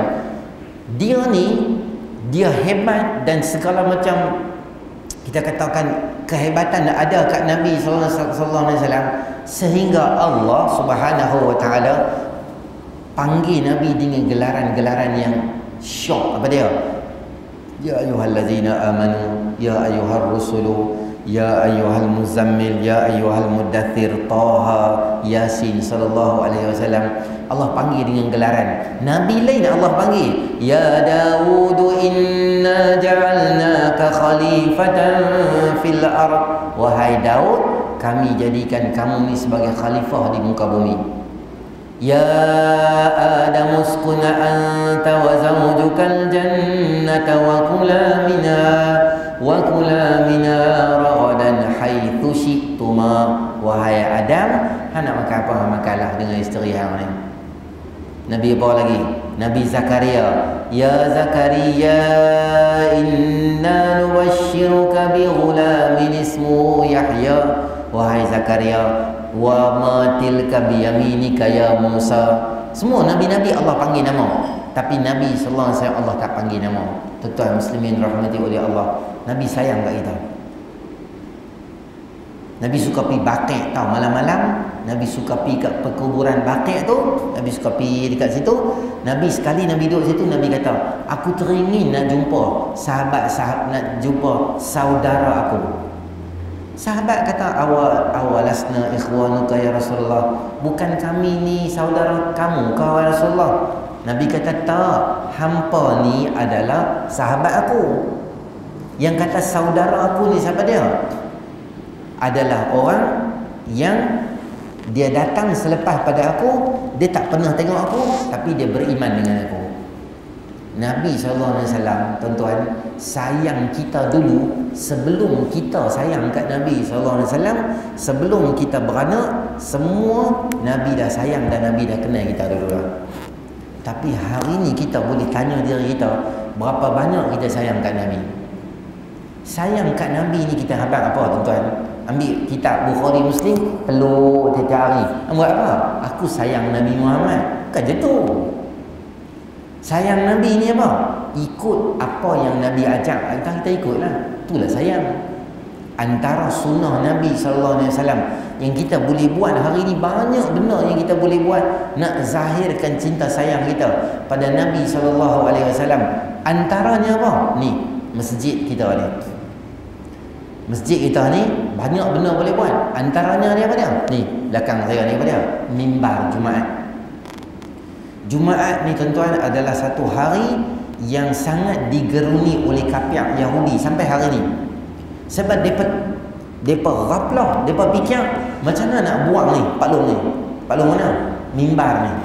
dia hebat dan segala macam kita katakan kehebatan ada kat Nabi sallallahu alaihi wasallam sehingga Allah Subhanahu wa taala panggil Nabi dengan gelaran-gelaran yang syok. Apa dia? Ya ayyuhallazina amanu, ya ayyuhar rusulu, ya ayyuhal muzammil, ya ayyuhal muddathir, Taha, Yasin sallallahu alaihi wasallam. Allah panggil dengan gelaran. Nabi lain Allah panggil, ya Daud inna ja'alnaka khalifatan fil ard. Wahai Daud, kami jadikan kamu ni sebagai khalifah di muka bumi. Ya Adam uskun anta wa zawjukal jannata wa kula minha ragadan haitsu syi'tuma. Wahai Adam, hang nak makan apa makanlah dengan isteri hang ni. Nabi apa lagi? Nabi Zakaria, ya Zakaria inna nubashshiruka bi ghulamin ismuhu Yahya. Wahai Zakaria, wa ma tilka bi yaminika ya Musa. Semua nabi-nabi Allah panggil nama, tapi Nabi sallallahu alaihi wasallam Allah tak panggil nama. Tuan-tuan muslimin rahmati oleh Allah, Nabi sayang kat kita. Nabi suka pergi Baqi' tahu, malam-malam Nabi suka pergi kat perkuburan Baqi' tu. Nabi suka pergi dekat situ. Nabi sekali Nabi duduk situ, Nabi kata, aku teringin nak jumpa nak jumpa saudara aku. Sahabat kata, awalasna ikhwanuka ya Rasulullah, bukan kami ni saudara kamu kau ya Rasulullah? Nabi kata, tak, hampa ni adalah sahabat aku. Yang kata saudara aku ni siapa dia? Adalah orang yang dia datang selepas pada aku, dia tak pernah tengok aku, tapi dia beriman dengan aku. Nabi SAW, tuan-tuan, sayang kita dulu sebelum kita sayang kat Nabi SAW. Sebelum kita beranak, semua Nabi dah sayang dan Nabi dah kenal kita dulu lah. Tapi hari ni kita boleh tanya diri kita, berapa banyak kita sayang kat Nabi? Sayang kat Nabi ni kita habaq apa, tuan-tuan? Ambil kitab Bukhari Muslim, peluk tiap hari. Buat apa? Aku sayang Nabi Muhammad. Kan je tu. Sayang Nabi ni apa? Ikut apa yang Nabi ajak, kita ikutlah. Itulah sayang. Antara sunnah Nabi SAW yang kita boleh buat hari ni, banyak benda yang kita boleh buat nak zahirkan cinta sayang kita pada Nabi SAW. Antaranya apa? Ni, masjid kita ni. Masjid kita ni banyak benda boleh buat. Antaranya ni apa dia? Ni, belakang saya ni apa dia? Mimbar Jumaat. Jumaat ni, tuan-tuan, adalah satu hari yang sangat digeruni oleh kafir Yahudi sampai hari ni. Sebab depa raplah, depa fikir macam mana nak buang ni paklung ni. Paklung mana? Mimbar ni.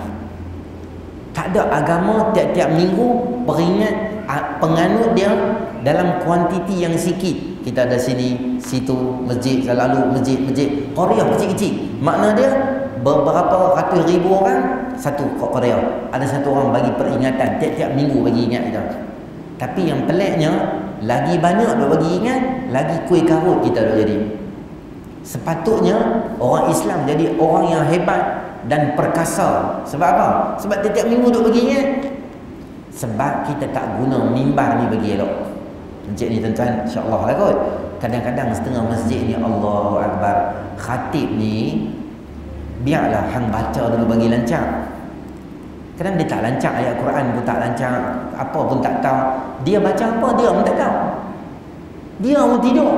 Tak ada agama tiap-tiap minggu peringat penganut dia dalam kuantiti yang sikit. Kita ada sini, situ, masjid, selalu masjid. Korea kecil-kecil. Makna dia beberapa ratus ribu orang satu Korea. Ada satu orang bagi peringatan tiap-tiap minggu bagi ingat kita. Tapi yang peliknya, lagi banyak dia bagi ingat, lagi kuih karut kita dah jadi. Sepatutnya orang Islam jadi orang yang hebat dan perkasa. Sebab apa? Sebab tiap-tiap minggu duk bagi ingat. Sebab kita tak guna mimbar ni bagi elok. Masjid ni tuan-tuan, insya-Allah lah kot. Kadang-kadang setengah masjid ni Allahu Akbar, khatib ni biarlah hang baca dulu bagi lancar. Kadang dia tak lancar, ayat Quran pun tak lancar, apa pun tak tahu. Dia baca apa dia pun tak tahu. Dia pun tidur.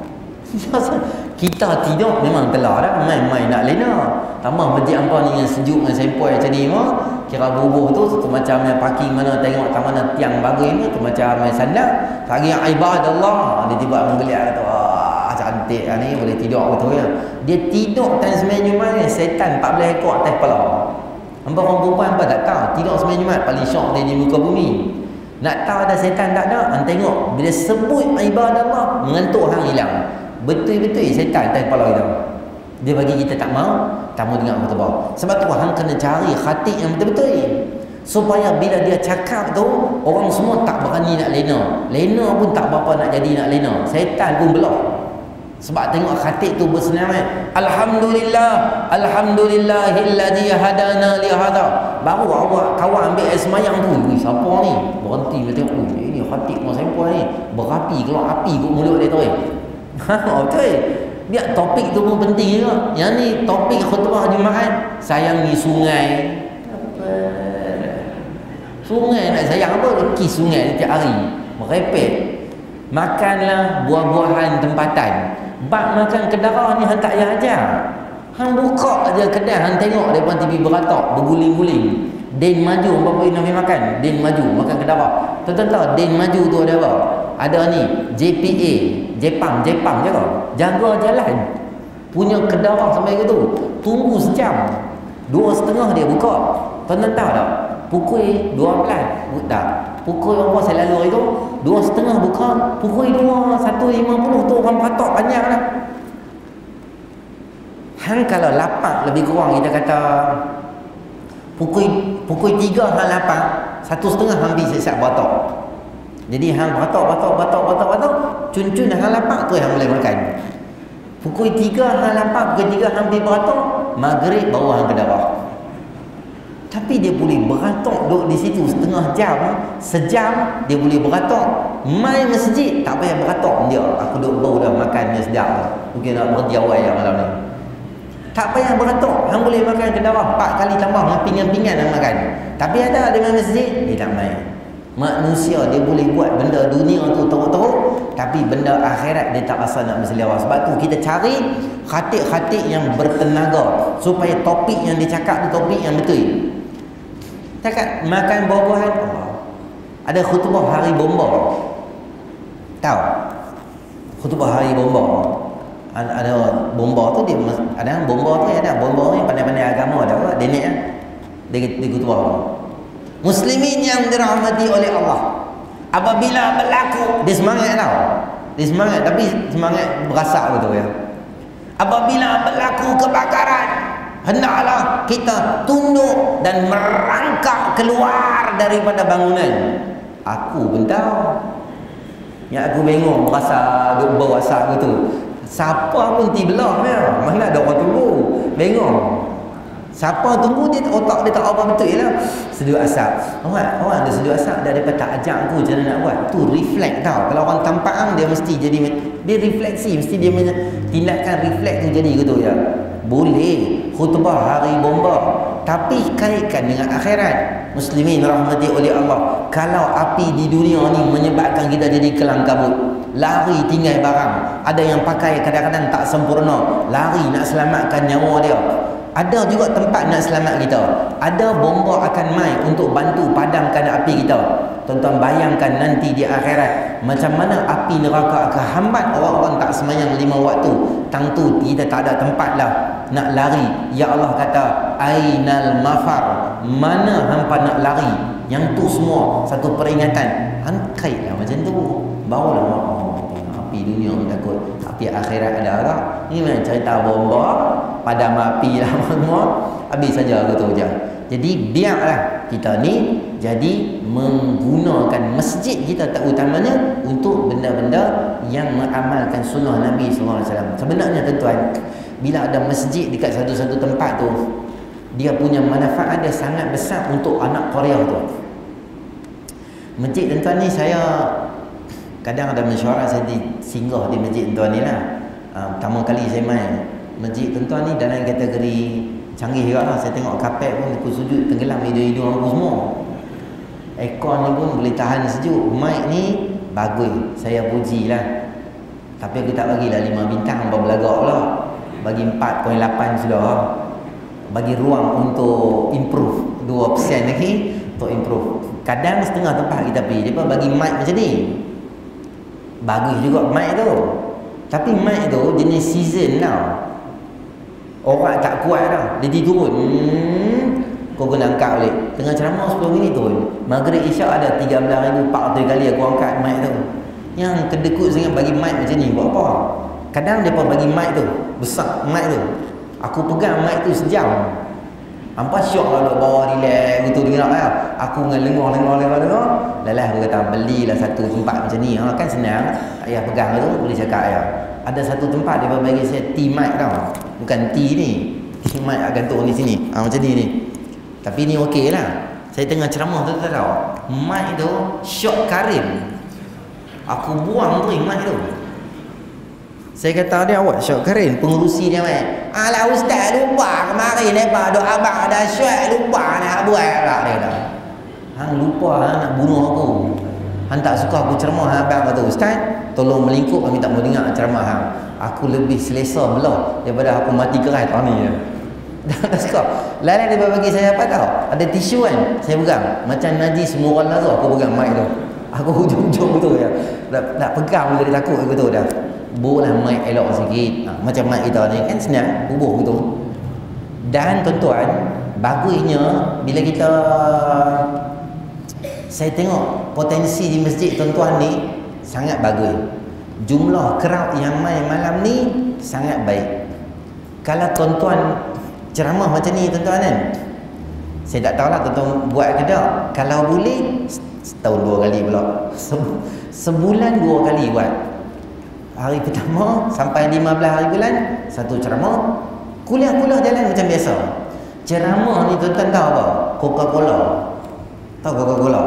Kita tidur memang telah dah, main-main nak lena. Tambah masjid hampa ni yang sejuk dengan sempoi macam ni mah, kira bubuh tu macam main parking mana tengok tak mana tiang bagus ni tu macam main sandal. Pagi ibadallah, dia tiba menggeliat kata, "Wah, cantik ni boleh tidur betul ya." Dia tidur time sembahyang Jumaat ni setan 14 ekor atas kepala. Hampa orang perempuan hampa tak tahu, tidur sembahyang Jumaat paling syok dia di muka bumi. Nak tahu ada setan tak ada, hang tengok bila sebut ibadallah mengantuk hang hilang. Betul-betul setan atas kepala kita. Dia bagi kita tak mau dengar khutbah. Sebab tu hang kena cari khatib yang betul-betul. Supaya bila dia cakap tu, orang semua tak berani nak lena. Lena pun tak berapa nak jadi nak lena. Setan pun belak. Sebab tengok khatib tu bersenarai. Alhamdulillah, alhamdulillahilladzi hadana li hadha. Baru awak kawan ambil air semayang tu. Ui, siapa ni? Berhenti dia tengok. Ini khatib mau sempoi ni. Berapi keluar api kat mulut dia tu. Betul. Biar topik tu pun penting juga. Yang ni topik khutbah Jumaat, sayangi sungai. Apa? Sungai nak sayang apa? Kis sungai setiap hari. Merepek. Makanlah buah-buahan tempatan. Bak makan kedara ni hang tak payah ajar. Hang buka aja kedai, hang tengok depan TV beratok, berguling-guling. Din maju, apa nak makan? Din maju, makan kedara. Tahu din maju tu ada apa? Ada ni, JPA, Jepang je kau. Jaga jalan. Punya kedara sampai ke tu. Tunggu sejam. 2.30 dia buka. Tuan-tuan tahu tak? Pukul 12 tak. Pukul apa saya lalu itu 2.30 buka. Pukul 2, 1.50 tu orang patok banyak lah. Hang kalau lapak lebih kurang kita kata pukul 3 hang lapak, 1.30 hang siap batok. Jadi hang batok, cun-cun hang lapak tu hang boleh makan. Pukul 3 hang lapak, pukul 3 hang pergi batok, maghrib baru hang ke darah. Tapi dia boleh beratok duduk di situ setengah jam, sejam dia boleh beratok. Mai masjid tak payah beratok dia. Aku duduk bau dah makan dia sedap. Mungkin nak berhenti awal yang malam ni. Tak payah beratok, hang boleh makan ke darah 4 kali tambah dengan pinggan-pinggan hang makan. Tapi ada dengan masjid dia tak main. Manusia dia boleh buat benda dunia tu teruk-teruk, tapi benda akhirat dia tak rasa nak berseliawar. Sebab tu kita cari khatib-khatib yang bertenaga supaya topik yang dia cakap tu topik yang betul. Cakap makan buah-buahan Allah. Ada khutbah hari bomba. Tahu? Khutbah hari bomba. Ada bomba tu dia ada bomba tu ada bomba ni pandai-pandai agama ada dia ni dia khutbah. Muslimin yang dirahmati oleh Allah, apabila berlaku dia semangat tau. Dia semangat tapi semangat berasak betul ya. Apabila berlaku kebakaran, hendaklah kita tunduk dan merangkak keluar daripada bangunan. Aku pun tahu. Yang aku bingung berasa bau asap gitu. Siapa pun tibelah dia. Mana ada orang tunggu. Bingung. Siapa tunggu dia otak dia tak apa betul lah. Seduh asap. Orang ada seduh asap dia dapat tak ajak aku macam mana nak buat. Tu reflect tau. Kalau orang tampang dia mesti jadi dia refleksi, mesti dia tindakan reflect tu jadi gitu ya. Boleh khutbah hari bomba tapi kaitkan dengan akhirat. Muslimin rahmati oleh Allah. Kalau api di dunia ni menyebabkan kita jadi kelam kabut, lari tinggal barang. Ada yang pakai kadang-kadang tak sempurna, lari nak selamatkan nyawa dia. Ada juga tempat nak selamat kita. Ada bomba akan mai untuk bantu padamkan api kita. Tuan-tuan bayangkan nanti di akhirat macam mana api neraka akan hambat orang-orang tak semayang 5 waktu. Tang tu kita tak ada tempat lah nak lari. Ya Allah kata ainal mafar, mana hampa nak lari. Yang tu semua satu peringatan. Angkaitlah macam tu. Barulah api dunia takut, api akhirat ada tak? Ini memang cerita bomba, padam api lah semua, habis saja gitu je. Jadi biarlah kita ni jadi menggunakan masjid kita terutamanya untuk benda-benda yang mengamalkan sunnah Nabi SAW. Sebenarnya tuan-tuan, bila ada masjid dekat satu-satu tempat tu, dia punya manfaat dia sangat besar untuk anak Korea tu. Masjid tuan-tuan ni saya kadang ada mesyuarat, saya singgah di masjid tuan-tuan ni lah. Pertama kali saya main masjid tuan-tuan ni dalam kategori canggih juga lah. Saya tengok kapet pun aku sujud tenggelam hidung-hidung aku semua. Aircon ni pun boleh tahan sejuk. Mic ni bagus, saya puji lah. Tapi aku tak bagilah 5 bintang apa belagak pula. Bagi 4.8 sudah. Bagi ruang untuk improve 2% lagi untuk improve. Kadang setengah tempat kita pergi dia bagi mic macam ni. Bagus juga mic tu. Tapi mic tu jenis season tau. Orang tak kuat dah. Dia turun. Kau kena angkat balik. Tengah ceramah 10 minit turun. Maghrib Isyak ada 13,400 kali aku angkat mic tu. Yang kedekut sangat bagi mic macam ni. Buat apa? Kadang dia pun bagi mic tu. Besar mic tu. Aku pegang mic tu sejam. Hampa syok lah duduk bawah relax betul dengar lah. Aku dengan lengar. Lalah aku kata belilah satu tempat macam ni. Kan senang. Ayah pegang tu boleh cakap ayah. Ada satu tempat dia bagi saya T-mic tau. Bukan T ni. T-mic gantung di sini. Macam ni. Tapi ni okey lah. Saya tengah ceramah tu tahu. Mic tu syok karin. Aku buang tu mic tu. Saya kata dia awak syok karin. Pengurusi dia main. Alah ustaz lupa kemarin lepas doa abang dah syok lupa nak buat lah dia kata. Hang lupa hang nak bunuh aku. Hang tak suka aku ceramah abang kata ustaz tolong melingkup kami tak mau dengar ceramah hang. Aku lebih selesa belah daripada aku mati keras tahun ni je. Tak suka. Lain dia bagi saya apa tahu? Ada tisu kan? Saya pegang. Macam najis semua orang lah tu aku pegang mic tu. Aku hujung-hujung betul ya. Tak pegang bila dia takut betul dah. Buatlah mic elok sikit. Macam mic kita ni kan senang bubuh gitu. Dan tuan-tuan, bagusnya bila kita saya tengok potensi di masjid tuan-tuan ni sangat bagus. Jumlah crowd yang main malam ni sangat baik. Kalau tuan-tuan ceramah macam ni tuan-tuan kan, saya tak tahulah tuan-tuan buat ke tak. Kalau boleh setahun 2 kali pula, sebulan 2 kali buat. Hari pertama sampai 15 hari bulan satu ceramah. Kuliah-kuliah jalan macam biasa. Ceramah ni tuan-tuan tahu apa? Coca-Cola. Tahu Coca-Cola?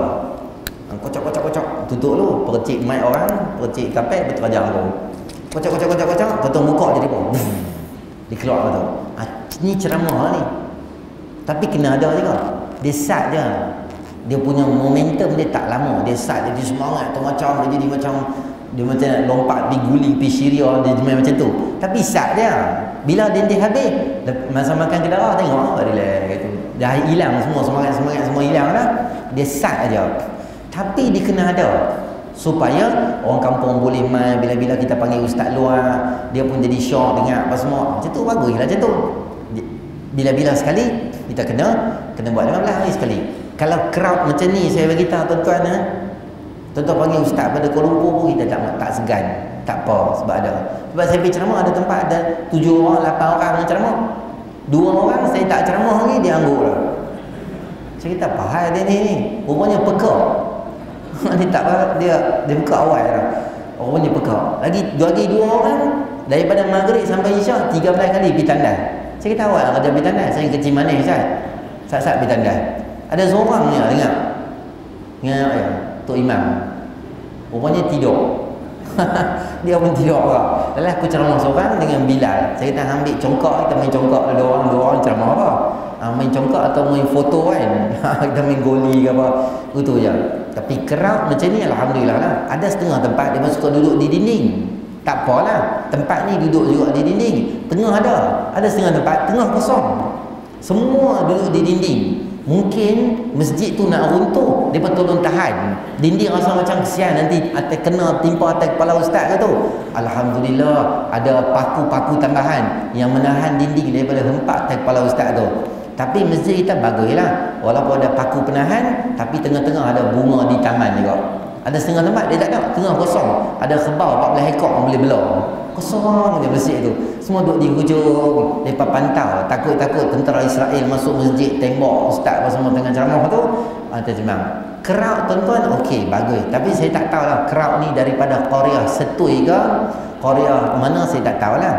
Kocok. Tutup dulu, percik mic orang, percik kapet, betul ajar aku. Kocok. Tuan-tuan buka jadi apa? Dia keluar tu. Ni ceramah ni. Tapi kena ada juga. Dia start je. Dia punya momentum dia tak lama. Dia start dia semangat tu macam dia jadi macam dia macam nak lompat pergi guling pergi Syria, dia main macam tu. Tapi start dia. Bila dia habis, masa makan ke darah tengok apa dia kata. Dah hilang semua semangat semua hilang dah. Dia start aja. Tapi dia kena ada supaya orang kampung boleh main bila-bila kita panggil ustaz luar, dia pun jadi syok dengar apa semua. Macam tu baguslah macam tu. Bila-bila sekali kita kena buat 15 hari sekali. Kalau crowd macam ni saya bagi tahu tuan-tuan tuan-tuan panggil ustaz pada Kuala Lumpur pun kita tak segan. Tak apa sebab ada. Sebab saya pergi ceramah ada tempat ada 7 orang, 8 orang yang ceramah. 2 orang saya tak ceramah lagi dia angguk lah. Saya kata apa hal dia ni? Rupanya peka. Dia tak apa dia buka awal lah. Rupanya peka. Lagi 2 orang daripada maghrib sampai isyak 13 kali pergi tandas. Saya kata awak kerja pergi tandas. Saya kecil manis Ustaz. Sat-sat pergi tandas. Ada seorang ni dengar. Dengar ya. Tok Imam rupanya tidur. Dia pun tidur juga. Lalu aku ceramah seorang dengan Bilal. Saya kata ambil congkak, kita main congkak dua orang ceramah apa? Main congkak atau main foto kan. Kita main goli ke apa. Itu je. Tapi crowd macam ni alhamdulillah lah. Ada setengah tempat dia suka duduk di dinding. Tak apalah. Tempat ni duduk juga di dinding. Tengah ada setengah tempat tengah kosong. Semua duduk di dinding. Mungkin masjid tu nak runtuh, dia tolong tahan. Dinding rasa macam kesian nanti kena timpa atas kepala ustaz ke tu. Alhamdulillah ada paku-paku tambahan yang menahan dinding daripada hempak atas kepala ustaz tu. Tapi masjid kita baguslah. Walaupun ada paku penahan, tapi tengah-tengah ada bunga di taman juga. Ada setengah tempat dia tak ada, tengah kosong. Ada kerbau 14 ekor yang boleh belah. Kosong je masjid tu. Semua duduk di hujung, mereka pantau. Takut-takut tentera Israel masuk masjid, tembak ustaz apa semua tengah ceramah tu. Terjemang. Crowd tuan-tuan okey, bagus. Tapi saya tak tahulah crowd ni daripada Korea Setui ke Korea mana saya tak tahulah.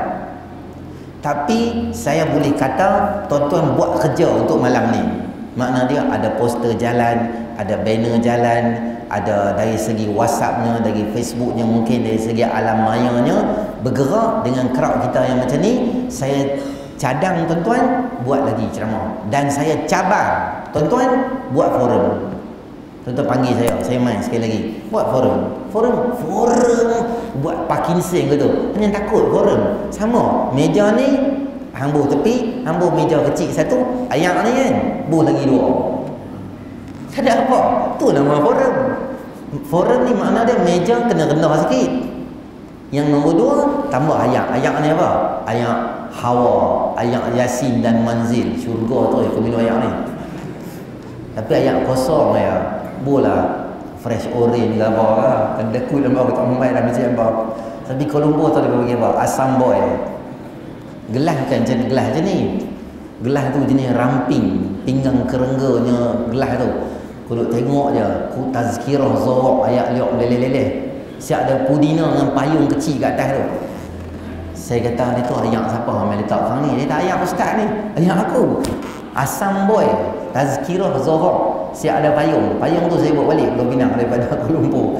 Tapi saya boleh kata tuan-tuan buat kerja untuk malam ni. Makna dia ada poster jalan, ada banner jalan, ada dari segi WhatsAppnya, dari Facebooknya, mungkin dari segi alam mayanya, bergerak dengan crowd kita yang macam ni. Saya cadang tuan-tuan buat lagi ceramah, dan saya cabar tuan-tuan buat forum. Tuan-tuan panggil saya main sekali lagi, buat forum buat Parkinson ke tu, hanya takut forum. Sama meja ni hambur tepi, hambur meja kecil satu, ayak ni kan buh lagi dua. Tak ada apa. Tu nama forum. Forum ni makna dia meja kena rendah sikit. Yang nombor dua, tambah ayat. Ayat ni apa? Ayat Hawa, ayat Yasin dan Manzil. Syurga tu aku minum ayat ni. Tapi ayat kosong ya. Bola fresh orange ke apa lah. Kan dekut lembau tak membaik dah macam apa. Tapi Colombo tu dia bagi apa? Asam boy. Gelas kan macam gelas je ni. Gelas tu jenis ramping, pinggang kerengganya gelas tu. Kau tengok je, ku tazkirah Zohor ayat liok leleh-leleh. Siap ada pudina dengan payung kecil kat atas tu. Saya kata dia tu ayat siapa yang letak sekarang ni? Dia tak ayat ustaz ni, ayat aku. Asam boy, tazkirah Zohor. Siap ada payung. Payung tu saya bawa balik Pulau Pinang daripada Kuala Lumpur.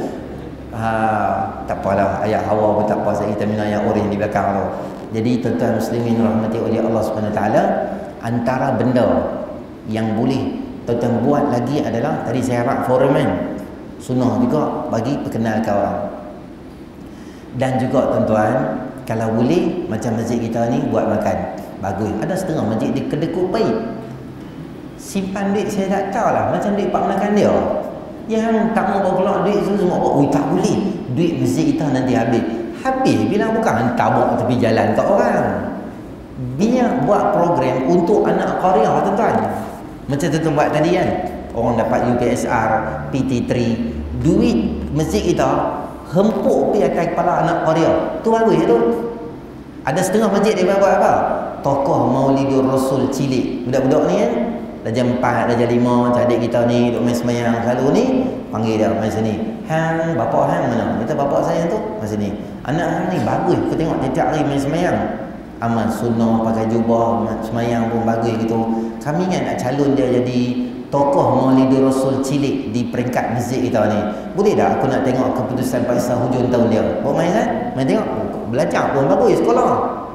Tak apalah, ayat Hawa pun tak apa, kita minum ayat orange di belakang tu. Jadi tuan-tuan muslimin rahmati oleh Allah Subhanahu taala, antara benda yang boleh tuan-tuan buat lagi adalah, tadi saya harap forum kan, sunnah juga bagi perkenalkan orang. Dan juga tuan-tuan, kalau boleh macam masjid kita ni buat makan bagus. Ada setengah masjid di kedekut pahit, simpan duit saya tak tahu lah macam duit pak makan dia. Yang tak mau bawa keluar duit semua buat, tak boleh, duit masjid kita nanti habis. Bila bukan hantar bawa tepi jalan kat orang. Biar buat program untuk anak Korea tuan-tuan. Macam tuan-tuan buat tadi kan, orang dapat UPSR, PT3, duit masjid kita hempuk pergi atas kepala anak Korea. Tu bagus ya tu. Ada setengah masjid dia buat apa? Tokoh Maulidur Rasul cilik. Budak-budak ni kan, dah jam 4, dah jam 5, adik kita ni duk main semayang selalu ni, panggil dia main sini. Hang, bapak hang mana? Kata bapak saya tu main sini. Anak hang ni bagus, aku tengok tiap hari main semayang. Amal sunnah, pakai jubah, semayang pun bagus gitu. Kami kan nak calon dia jadi tokoh Maulidur Rasul cilik di peringkat masjid kita ni. Boleh tak aku nak tengok keputusan Pak Isa hujung tahun dia? Bawa main kan? Main tengok. Belajar pun bagus sekolah.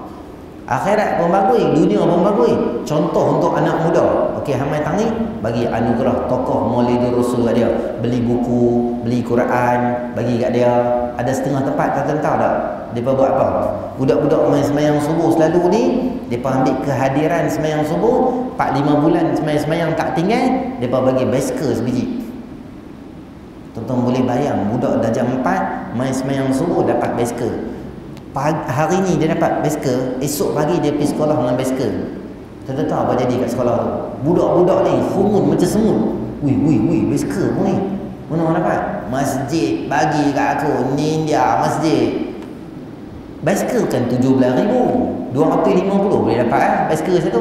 Akhirat pun bagus, dunia pun bagus. Contoh untuk anak muda. Okey, hamai tangi bagi anugerah tokoh Maulidur Rasul kat dia. Beli buku, beli Quran, bagi kat dia. Ada setengah tempat tak tahu tak? Depa buat apa? Budak-budak main semayang subuh selalu ni, depa ambil kehadiran semayang subuh, 4-5 bulan semayang tak tinggal, depa bagi basikal sebiji. Tuan-tuan boleh bayang, budak dah jam 4 main semayang subuh dapat basikal. Hari ni dia dapat basikal, esok pagi dia pergi sekolah dengan basikal. Tuan-tuan tahu apa jadi kat sekolah tu? Budak-budak ni fumun macam semut. Wih, basikal pun ni. Mana orang dapat? Masjid bagi kat aku, ni dia masjid. Basikal kan 17,000, 250 boleh dapat basikal satu.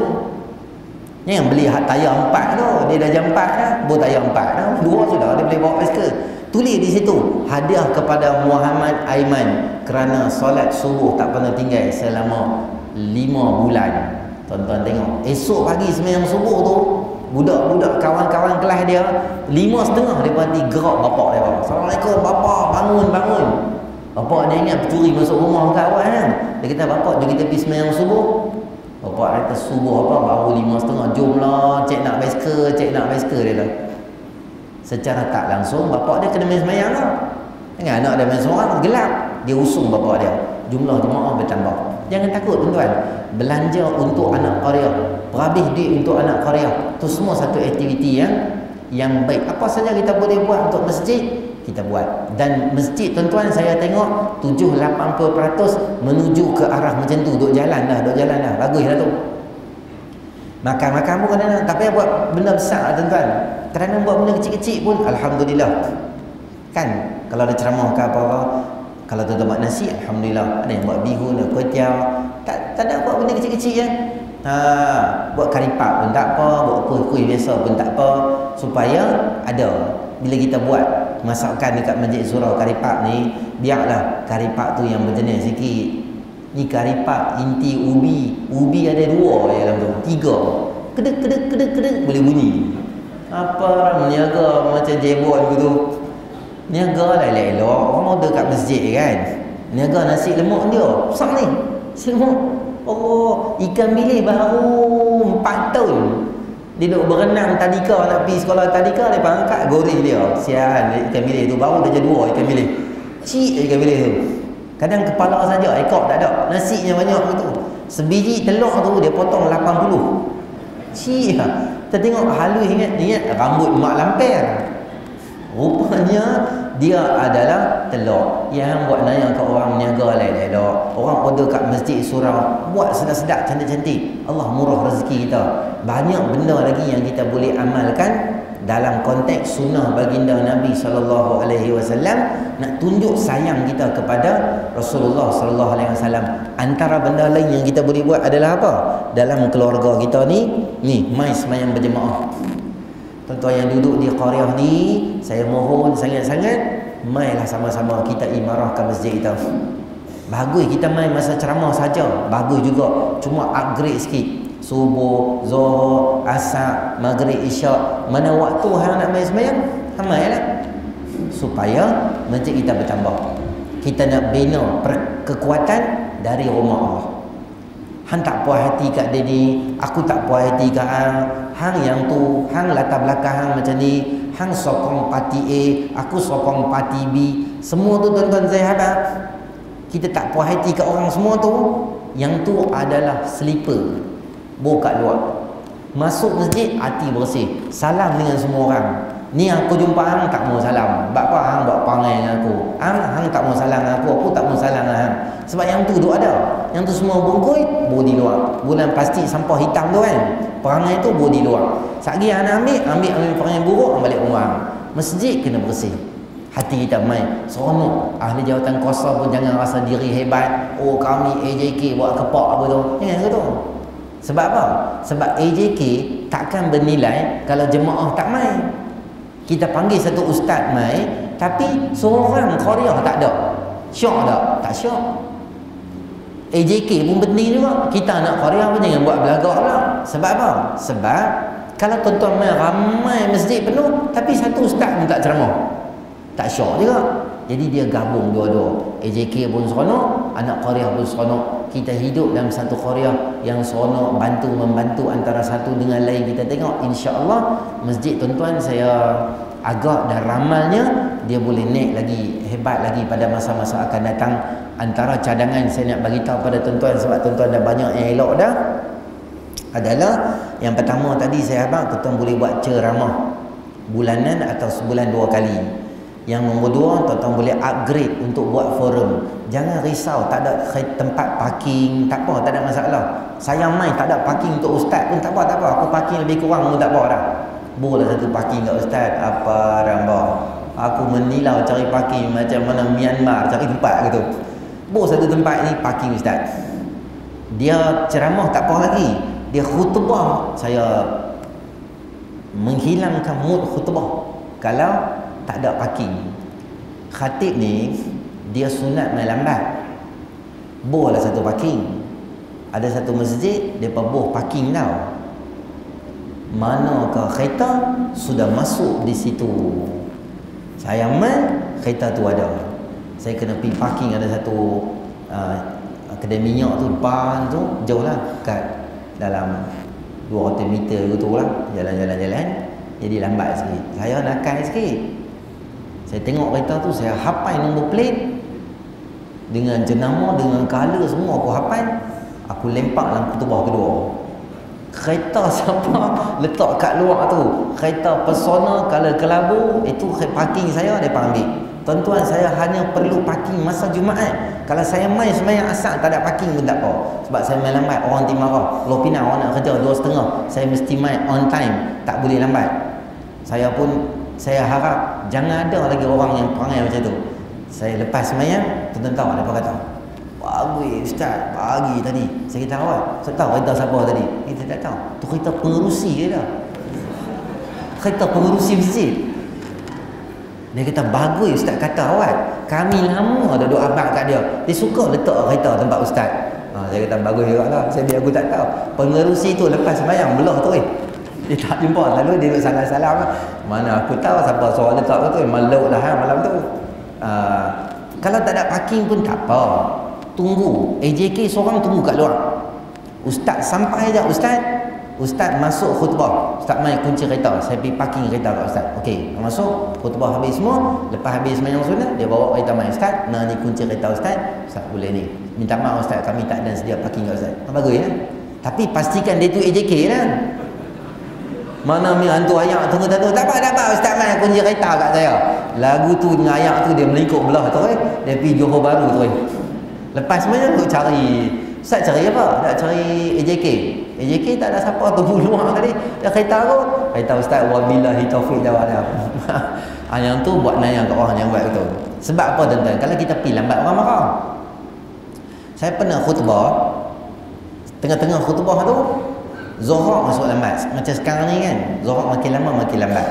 Yang beli tayar 4 tu, dia dah jam 4 dah, bawa tayar 4 dah, 2 sudah dia boleh bawa basikal. Tulis di situ, hadiah kepada Muhammad Aiman kerana solat subuh tak pernah tinggal selama 5 bulan. Tuan-tuan tengok, esok pagi sembahyang subuh tu, budak-budak kawan-kawan kelas dia 5:30 dia berhenti gerak bapak dia. Assalamualaikum bapak, bangun. Bapak dia ingat pencuri masuk rumah kawan kan. Dia kata bapak jom kita pergi sembahyang subuh. Bapak kata subuh apa baru 5:30, jomlah cek nak basikal dia lah. Secara tak langsung bapak dia kena main sembahyang lah. Dengan anak dia main seorang gelap, dia usung bapak dia. Jumlah jemaah bertambah. Jangan takut tuan-tuan. Belanja untuk anak Korea, berhabis duit untuk anak Korea, tu semua satu aktiviti yang baik. Apa saja kita boleh buat untuk masjid, kita buat. Dan masjid tuan-tuan saya tengok 70-80% menuju ke arah macam tu, duk jalan dah. Bagus dah tu. Makan pun kadang-kadang tak payah buat benda besar tuan-tuan. Kadang-kadang buat benda kecil-kecil pun alhamdulillah. Kan kalau ada ceramah ke apa-apa, kalau tuan-tuan buat nasi alhamdulillah, ada yang buat bihun, ada kuih-tiaw, tak ada buat benda kecil-kecil je. Buat karipap pun tak apa, buat kuih-kuih biasa pun tak apa, supaya ada bila kita buat masakan dekat Masjid Surau karipap ni, biarlah karipap tu yang berjenis sikit. Ni karipap inti ubi ada 2 dalam tu, 3 kedek boleh bunyi. Apa orang meniaga macam jebon gitu. Niaga lah elok-elok. Orang order kat masjid kan. Niaga nasi lemak dia. Besar ni. Nasi lemak. Oh, ikan bilis baru 4 tahun. Dia duduk berenang tadika, nak pergi sekolah tadika, dia angkat goreng dia. Sian, ikan bilis tu baru dah jadi 2 ikan bilis. Cik ikan bilis tu. Kadang kepala saja, ekor tak ada. Nasinya banyak gitu. Sebiji telur tu dia potong 80. Cik lah. Kita tengok halus ingat rambut mak lamper. Rupanya dia adalah telur. Yang buat nanya kat orang niaga elok-elok. Orang order kat masjid surau, buat sedap-sedap, cantik-cantik. Allah murah rezeki kita. Banyak benda lagi yang kita boleh amalkan dalam konteks sunnah baginda Nabi SAW, nak tunjuk sayang kita kepada Rasulullah SAW. Antara benda lain yang kita boleh buat adalah apa? Dalam keluarga kita ni mai sembahyang berjemaah. Tuan-tuan yang duduk di qaryah ni, saya mohon sangat-sangat, mailah sama-sama kita imarah ke masjid kita. Bagus kita main masa ceramah saja, bagus juga. Cuma upgrade sikit. Subuh, Zuhur, Asar, Maghrib, Isyak. Mana waktu hang nak main sembahyang? Mailah. Supaya masjid kita bertambah. Kita nak bina kekuatan dari rumah Allah. Hang tak puas hati kat dia ni, aku tak puas hati kat hang. Hang yang tu, hang latar belakang hang macam ni, hang sokong parti A, aku sokong parti B. Semua tu tuan-tuan sahabat, kita tak puas hati kat orang semua tu. Yang tu adalah sleeper. Kat luar. Masuk masjid, hati bersih. Salam dengan semua orang. Ni aku jumpa hang tak mau salam. Bapa hang buat perangai dengan aku. Hang tak mau salam dengan aku tak mau salam dengan hang. Sebab yang tu duk ada. Yang tu semua bungkui, bawa di luar. Bulan plastik sampah hitam tu kan. Perangai tu bawa di luar. Satgi hang nak ambil perangai buruk, balik rumah. Masjid kena bersih. Hati kita main seronok. Ahli jawatan kuasa pun jangan rasa diri hebat. Oh kami AJK buat kepak apa tu. Jangan ke tu. Sebab apa? Sebab AJK takkan bernilai kalau jemaah tak main. Kita panggil satu ustaz mai, tapi seorang qaryah tak ada. Syok tak? Tak syok. AJK pun penting juga. Kita nak qaryah pun jangan buat belagak lah. Sebab apa? Sebab kalau tuan-tuan mai ramai masjid penuh, tapi satu ustaz pun tak ceramah, tak syok juga. Jadi dia gabung dua-dua. AJK pun seronok, anak qaryah pun seronok. Kita hidup dalam satu qaryah yang seronok, membantu antara satu dengan lain. Kita tengok insya-Allah masjid tuan-tuan, saya agak dah ramalnya dia boleh naik lagi, hebat lagi pada masa-masa akan datang. Antara cadangan saya nak bagi tahu pada tuan-tuan, sebab tuan-tuan dah banyak yang elok dah, adalah yang pertama tadi saya harap tuan-tuan boleh buat ceramah bulanan atau sebulan 2 kali. Yang nombor 2, tuan-tuan boleh upgrade untuk buat forum. Jangan risau tak ada tempat parking, tak apa, tak ada masalah. Saya main tak ada parking untuk ustaz pun tak apa, aku parking lebih kurang pun tak apa dah. Boleh satu parking kat ustaz, apa rambah. Aku menilau cari parking macam mana Myanmar cari tempat gitu. Boleh satu tempat ni parking ustaz. Dia ceramah tak apa lagi, dia khutbah, saya menghilangkan mood khutbah kalau tak ada parking. Khatib ni dia sunat main lambat, boleh satu parking. Ada satu masjid dia boh parking tau. Manakah kereta sudah masuk di situ. Saya main kereta tu ada. Saya kena pergi parking, ada satu kedai minyak tu depan tu, jauh lah, kat dalam 200 meter tu lah, jalan. Jadi lambat sikit. Saya nakal sikit. Saya tengok kereta tu, saya hafal nombor plate dengan jenama, dengan color semua aku hafal. Aku lempak dalam khutbah kedua. Kereta siapa letak kat luar tu, kereta Persona color kelabu, itu parking saya depa ambil. Tuan-tuan, saya hanya perlu parking masa Jumaat. Kalau saya main sembahyang asar tak ada parking pun tak apa. Sebab saya main lambat, orang nanti marah. Loh Pina, orang nak kerja 2.30. Saya mesti main on time, tak boleh lambat. Saya harap jangan ada lagi orang yang perangai macam tu. Saya lepas sembahyang, tuan-tuan tahu apa kata? Bagus ustaz, pagi tadi saya kata awak, saya tahu kereta siapa tadi? Kita tak tahu. Tu kereta pengerusi ke dah? Kereta pengerusi masjid. Dia kata bagus ustaz kata awak. Kami lama dah duk abang kat dia. Dia suka letak kereta tempat ustaz. Saya kata bagus juga lah. Saya biar aku tak tahu. Pengerusi tu lepas sembahyang belah tu Dia tak jumpa. Lalu dia duduk salam-salam. Mana aku tahu siapa suara dekat tu. Malu lah malam tu. Kalau tak ada parking pun tak apa. Tunggu. AJK seorang tunggu kat luar. Ustaz sampai dah Ustaz. Ustaz masuk khutbah. Ustaz main kunci kereta. Saya pergi parking kereta kat Ustaz. Okey, masuk, khutbah habis semua. Lepas habis sembahyang sunat, dia bawa kereta main. Ustaz, nah ni kunci kereta Ustaz. Ustaz boleh ni. Minta maaf Ustaz, kami tak ada sedia parking kat Ustaz. Bagus ya. Tapi pastikan dia tu AJK lah. Mana mi hantu ayak tunggu-tunggu. Tak apa Ustaz main kunci kereta kat saya. Lagu tu dengan ayak tu dia melingkup belah tu dia pergi Johor Bahru tu Lepas sembahyang tu cari. Ustaz cari apa? Tak cari AJK. AJK tak ada siapa tunggu luar tadi. Dia kereta aku. Kereta Ustaz wabillahi taufiq dah ada. Yang tu buat nayang kat orang yang buat itu. Sebab apa tuan-tuan? Kalau kita pergi lambat orang marah. Saya pernah khutbah. Tengah-tengah khutbah tu Zuhur masuk lambat. Macam sekarang ni kan. Zuhur makin lama makin lambat.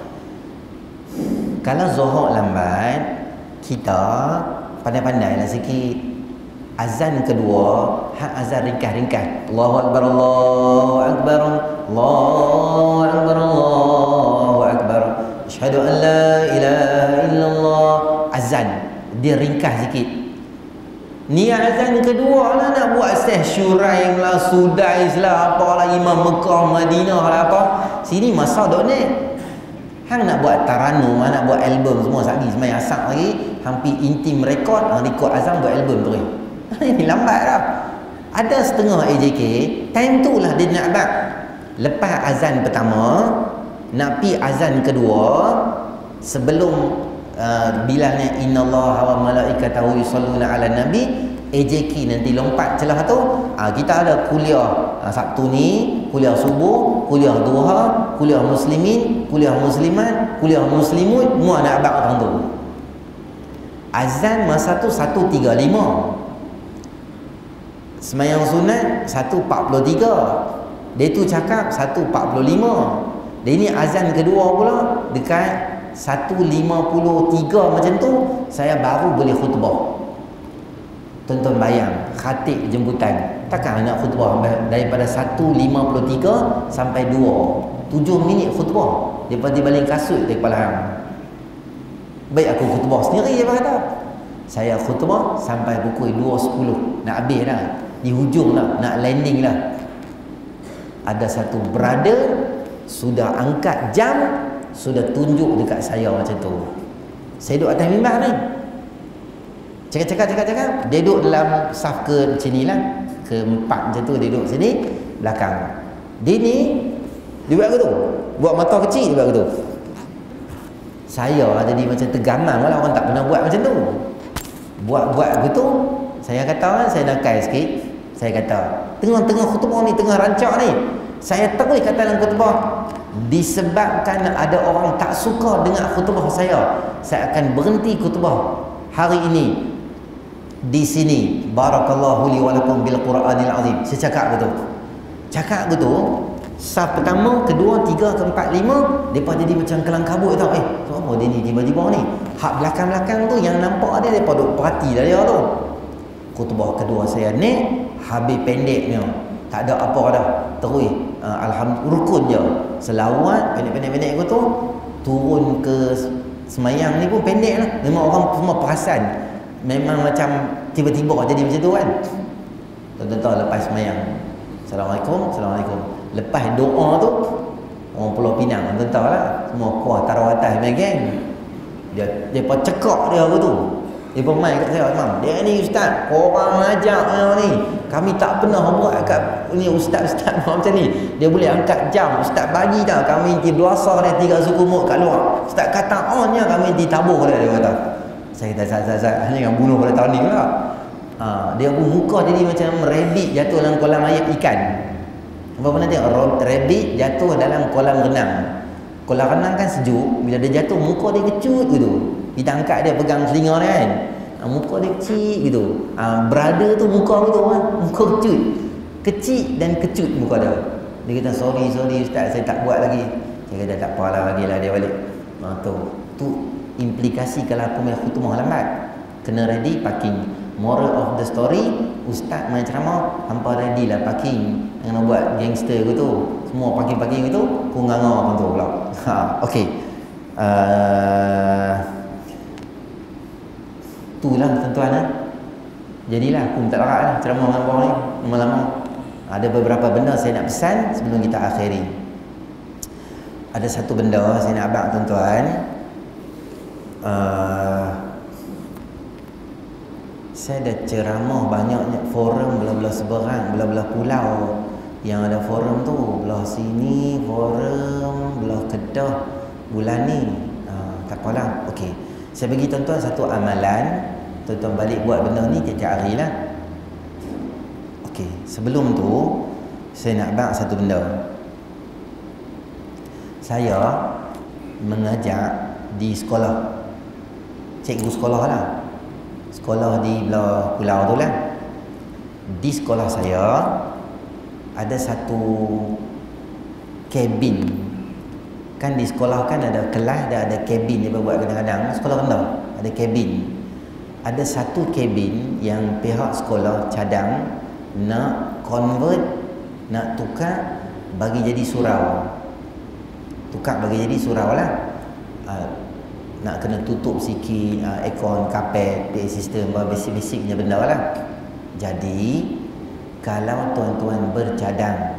Kalau Zuhur lambat, kita pandai-pandai lah sikit. Azan kedua, hak azan ringkas-ringkas. Allahu Akbar, Allahu Akbar, Allahu Akbar, Allahu Akbar. Asyhadu an la ilaha illallah. Azan dia ringkas sikit. Niat azan kedua lah nak buat syuraim lah, sudais lah, apalah Imam Mekah, Madinah lah apa. Sini masa dok ni. Hang nak buat taranum, nak buat album semua lagi semai asak lagi, hampir intim rekod, rekod azan buat album tu. Ini lambat dah. Ada setengah AJK time tu lah dia nak abad. Lepas azan pertama nak pi azan kedua, sebelum bilannya innallaha wa malaikatahu yusholluna ala nabi, AJK nanti lompat celah tu. Kita ada kuliah Sabtu ni, kuliah subuh, kuliah duha, kuliah muslimin, kuliah muslimat, kuliah muslimun, semua nak abad orang tu. Azan masa tu 1.35. Semayang sunat 1.43. Dia tu cakap 1.45. Dia ni azan kedua pula dekat 1.53 macam tu saya baru boleh khutbah. Tonton bayang khatib jemputan. Takkan nak khutbah daripada 1.53 sampai 2. 7 minit khutbah. Daripada baling kasut dari kepala hang. Baik aku khutbah sendiri je kata. Saya khutbah sampai pukul 2.10. Nak habis dah. Di hujung lah, nak landing lah. Ada satu brother sudah angkat jam, sudah tunjuk dekat saya macam tu. Saya duduk atas mimbar ni. Cakap. Dia duduk dalam saf ke sini lah, keempat macam tu. Dia duduk sini, belakang. Dia ni, dia buat tu. Buat mata kecil, dia buat tu. Saya jadi macam tergamang lah, orang tak pernah buat macam tu. Buat begitu. Saya kata, saya nakal sikit. Saya kata, tengah-tengah khutbah ni, tengah rancak ni, saya terus kata dalam khutbah, disebabkan ada orang tak suka dengan khutbah saya akan berhenti khutbah hari ini di sini. Barakallahu li wa lakum bil Quranil azim. Saya cakap betul. Saf pertama, kedua, tiga, keempat, lima, depa jadi macam kelang kabut tau. Apa dia ni tiba-tiba ni? Hak belakang-belakang tu yang nampak dia, depa duk perhati dah dia tu. Khutbah kedua saya ni habis pendeknya, tak ada apa dah, terus alhamdulillah rukun je, selawat pendek-pendek aku tu, turun ke semayang ni pun pendek lah. Memang orang semua perasan, memang macam tiba-tiba jadi macam tu kan. Tuan-tuan lepas semayang, Assalamualaikum. Lepas doa tu, orang Pulau Pinang tuan-tuan lah, semua kuah taruh atas main geng. Dia pun cekak dia aku tu. Dia pun main kat saya, Imam, dia ni ustaz, korang ajak ni, kami tak pernah buat kat ni ustaz-ustaz macam ni. Dia boleh angkat jam, ustaz bagi dah kami nanti belasah dia 3 suku mut kat luar. Ustaz kata onnya kami nanti tabur dia kata. Saya kata saya hanya yang bunuh pada tahun ni pula. Dia pun muka jadi macam rabbit jatuh dalam kolam air ikan. Apa pernah tengok rabbit jatuh dalam kolam renang. Kolam renang kan sejuk, bila dia jatuh muka dia kecut gitu. Kita angkat dia pegang telinga dia kan, muka dia kecil gitu. Brother tu muka gitu kan, muka kecil dan kecut muka dia. Dia kata sorry ustaz, saya tak buat lagi. Saya kata tak apalah, bagilah dia balik. Tu implikasi kalau aku main khutbah lambat, kena ready parking. Moral of the story, ustaz main ceramah, hampa ready lah parking. Jangan buat gangster gitu, semua parking gitu, Aku nganga orang tu pula. Okey. Itulah tuan-tuan. Jadilah aku minta larat lah ceramah dengan korang ni lama-lama. Ada beberapa benda saya nak pesan sebelum kita akhiri. Ada satu benda saya nak abang tuan-tuan. Saya dah ceramah banyak forum belah-belah seberang, belah-belah pulau yang ada forum tu, belah sini forum, belah Kedah bulan ni. Tak apalah. Okey. Saya bagi tuan-tuan satu amalan. Tuan-tuan balik buat benda ni tiap-tiap hari lah. Okey, sebelum tu saya nak bang satu benda. Saya mengajar di sekolah, cikgu sekolah lah, sekolah di belah pulau tu lah. Di sekolah saya ada satu kabin. Kan di sekolah kan ada kelas, ada kabin dia buat kadang-kadang. Sekolah rendah ada kabin. Ada satu kabin yang pihak sekolah cadang nak convert, nak tukar bagi jadi surau. Tukar bagi jadi surau lah. Nak kena tutup sikit, aircon, kapet, PA system, basic-basicnya benda lah. Jadi kalau tuan-tuan bercadang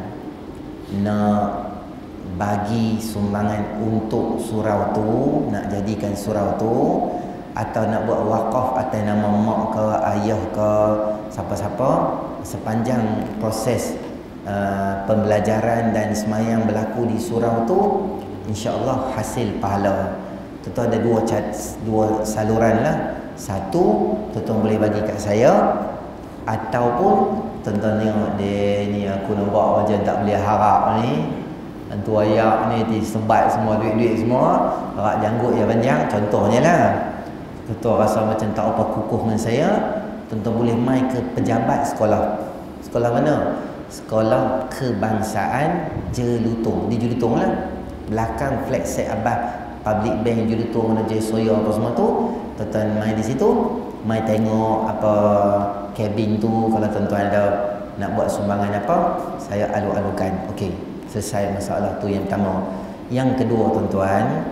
nak bagi sumbangan untuk surau tu, nak jadikan surau tu, atau nak buat wakaf atas nama mak ke ayah ke siapa-siapa, sepanjang proses pembelajaran dan semayang berlaku di surau tu, insya-Allah hasil pahala. Tentu ada dua saluran lah. Satu, tuan-tuan boleh bagi kat saya, ataupun tuan-tuan tengok dia ni, aku nampak macam tak boleh harap ni, hantu ayak ni disembat semua duit-duit semua, harap janggut yang panjang, contohnya lah. Tuan-tuan rasa macam tak apa kukuh dengan saya, tuan-tuan boleh mai ke pejabat sekolah. Sekolah mana? Sekolah Kebangsaan Jelutong. Di Jelutong lah. Belakang Flexet Abah Public Bank Jelutong, Jaya apa semua tu. Tuan-tuan mai di situ, mai tengok apa kabin tu. Kalau tuan-tuan ada nak buat sumbangan apa, saya alu-alukan. Okey, selesai masalah tu yang pertama. Yang kedua tuan-tuan,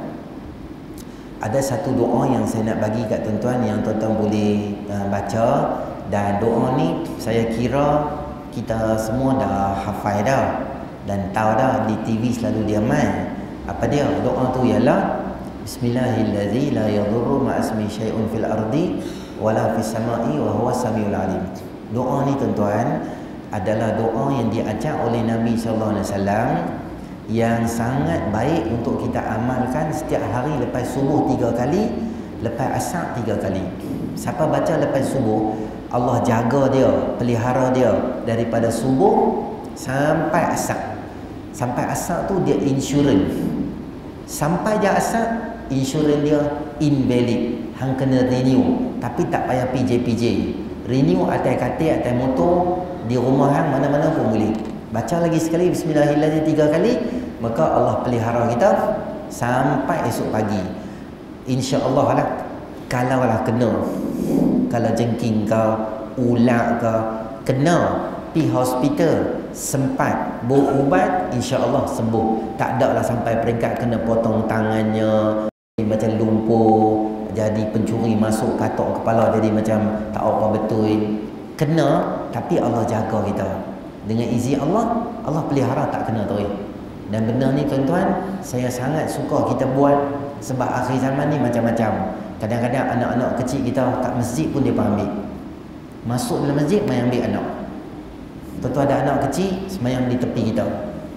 ada satu doa yang saya nak bagi kat tuan-tuan yang tuan-tuan boleh baca. Dan doa ni saya kira kita semua dah hafal dah dan tahu dah, di TV selalu dia main. Apa dia? Doa tu ialah Bismillahirrahmanirrahim, la yadurru ma'asmi syai'un fil ardi wala fis sama'i wa huwa samiul alim. Doa ni tuan-tuan adalah doa yang diajar oleh Nabi sallallahu alaihi wasallam, yang sangat baik untuk kita amalkan setiap hari. Lepas subuh 3 kali, lepas asar 3 kali. Siapa baca lepas subuh, Allah jaga dia, pelihara dia daripada subuh sampai asar. Sampai asar tu dia insurans. Sampai je asar, insurans dia invalid, hang kena renew. Tapi tak payah PJ. Renew atas katil, atas motor, di rumah hang mana-mana pun boleh. Baca lagi sekali Bismillahirrahmanirrahim 3 kali, maka Allah pelihara kita sampai esok pagi. InsyaAllah lah. Kalau lah kena, kalau jengking ke, ular ke, kena pergi hospital, sempat berubat, insyaAllah sembuh. Tak ada lah sampai peringkat kena potong tangannya, macam lumpuh, jadi pencuri masuk katok kepala, jadi macam tak apa betul. Kena, tapi Allah jaga kita. Dengan izin Allah, Allah pelihara tak kena tu. Dan benda ni tuan-tuan, saya sangat suka kita buat. Sebab akhir zaman ni macam-macam. Kadang-kadang anak-anak kecil kita kat masjid pun dia ambil. Masuk dalam masjid, main ambil anak. Tuan-tuan ada anak kecil, semayang di tepi kita.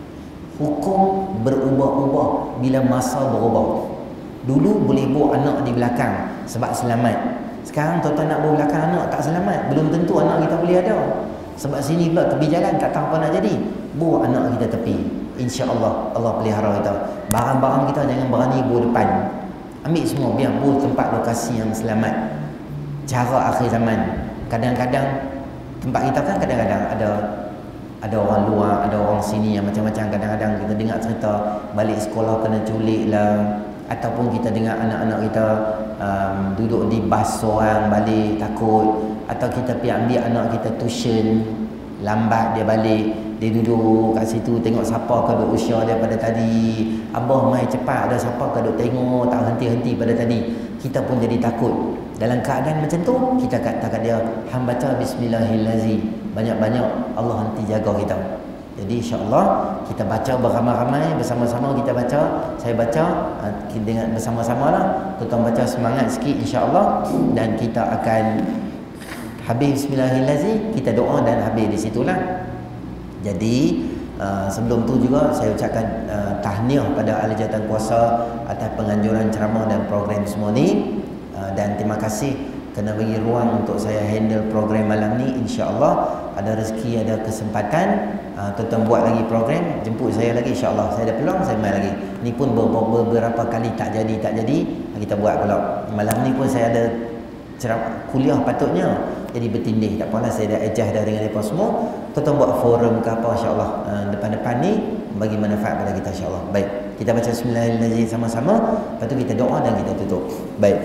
Hukum berubah-ubah bila masa berubah. Dulu boleh bawa anak di belakang sebab selamat. Sekarang tuan-tuan nak bawa belakang anak tak selamat. Belum tentu anak kita boleh ada. Sebab sini pula tepi jalan, tak tahu apa nak jadi. Bawa anak kita tepi. InsyaAllah Allah pelihara kita. Barang-barang kita jangan berani bawa depan. Ambil semua, biar bawa tempat lokasi yang selamat. Cara akhir zaman. Kadang-kadang tempat kita kan kadang-kadang ada orang luar, ada orang sini yang macam-macam. Kadang-kadang kita dengar cerita balik sekolah kena culik lah, ataupun kita dengar anak-anak kita duduk di bas seorang balik takut, atau kita pergi ambil anak kita tuition, lambat dia balik, dia duduk kat situ tengok siapa ke duk usia dia pada tadi. Abah mai cepat, ada siapa ke duk tengok tak henti-henti pada tadi. Kita pun jadi takut. Dalam keadaan macam tu, kita kata kat dia, hang baca bismillahirrahmanirrahim. Banyak-banyak Allah nanti jaga kita. Jadi insya-Allah kita baca beramai-ramai bersama-sama, kita baca, saya baca dengan bersama-sama lah. Tuan baca semangat sikit insya-Allah, dan kita akan habis bismillahirrahmanirrahim, kita doa dan habis di situlah. Jadi sebelum tu juga saya ucapkan tahniah pada ahli jawatan kuasa atas penganjuran ceramah dan program semua ni, dan terima kasih kena bagi ruang untuk saya handle program malam ni. InsyaAllah ada rezeki, ada kesempatan, tuan-tuan buat lagi program, jemput saya lagi insyaAllah. Saya ada peluang, saya main lagi. Ni pun beberapa kali tak jadi, kita buat pula. Malam ni pun saya ada kuliah patutnya, jadi bertindih. Tak apalah, saya dah adjust dah dengan mereka semua. Tuan-tuan buat forum ke apa insyaAllah depan-depan ni, bagi manfaat pada kita insyaAllah. Baik, kita baca bismillahirrahmanirrahim sama-sama, lepas tu kita doa dan kita tutup. Baik,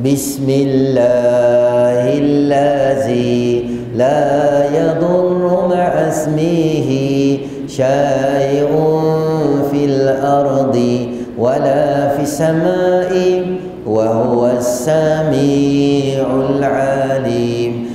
bismillahirrahmanirrahim. La yadurru ma'asmihi syai'un fil ardi wala fis samai wa huwa as-sami'ul 'alim.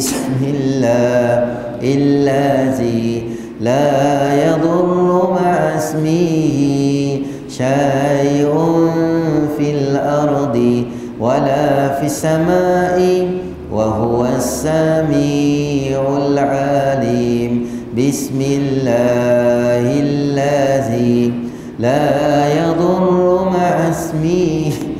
Bismillahirrahmanirrahim. La yadurru ma'asmihi syai'un fil ardi wala fis samai wa huwa as-sami'ul 'alim. Bismillahirrahmanirrahim. La yadurru ma'asmihi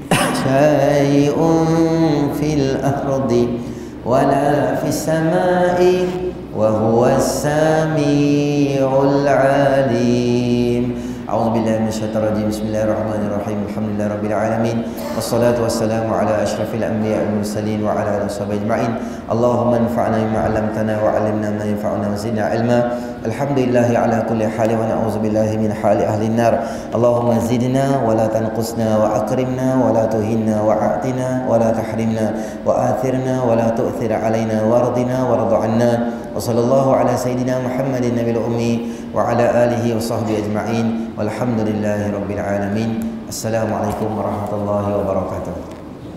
syai'un fil ardi wala fis samai wa huwa as-sami'ul 'alim. A'udzubillahi minasyaitonir rajim. Bismillahirrahmanirrahim. Alhamdulillahirabbil alamin. Wassalatu wassalamu ala asyrafil anbiya'i wal mursalin wa ala alihi washabihi ajma'in. Allahumma anfa'na bima 'allamtana wa 'allimna ma yanfa'una wa zidna 'ilma. Alhamdulillahi ala kulli hali wa na'udzubillahi min hali ahli an-nar. Allahumma zidna wa la tanqusna wa akrimna wa la tuhinna wa a'tina wa la tahrimna wa athirna wa la tu'thir 'alaina wardina warda 'anna. Wa sallallahu ala sayyidina Muhammadin nabiyil ummi wa ala alihi wa sahbihi ajma'in. Walhamdulillahi rabbil alamin. Assalamualaikum warahmatullahi wabarakatuh.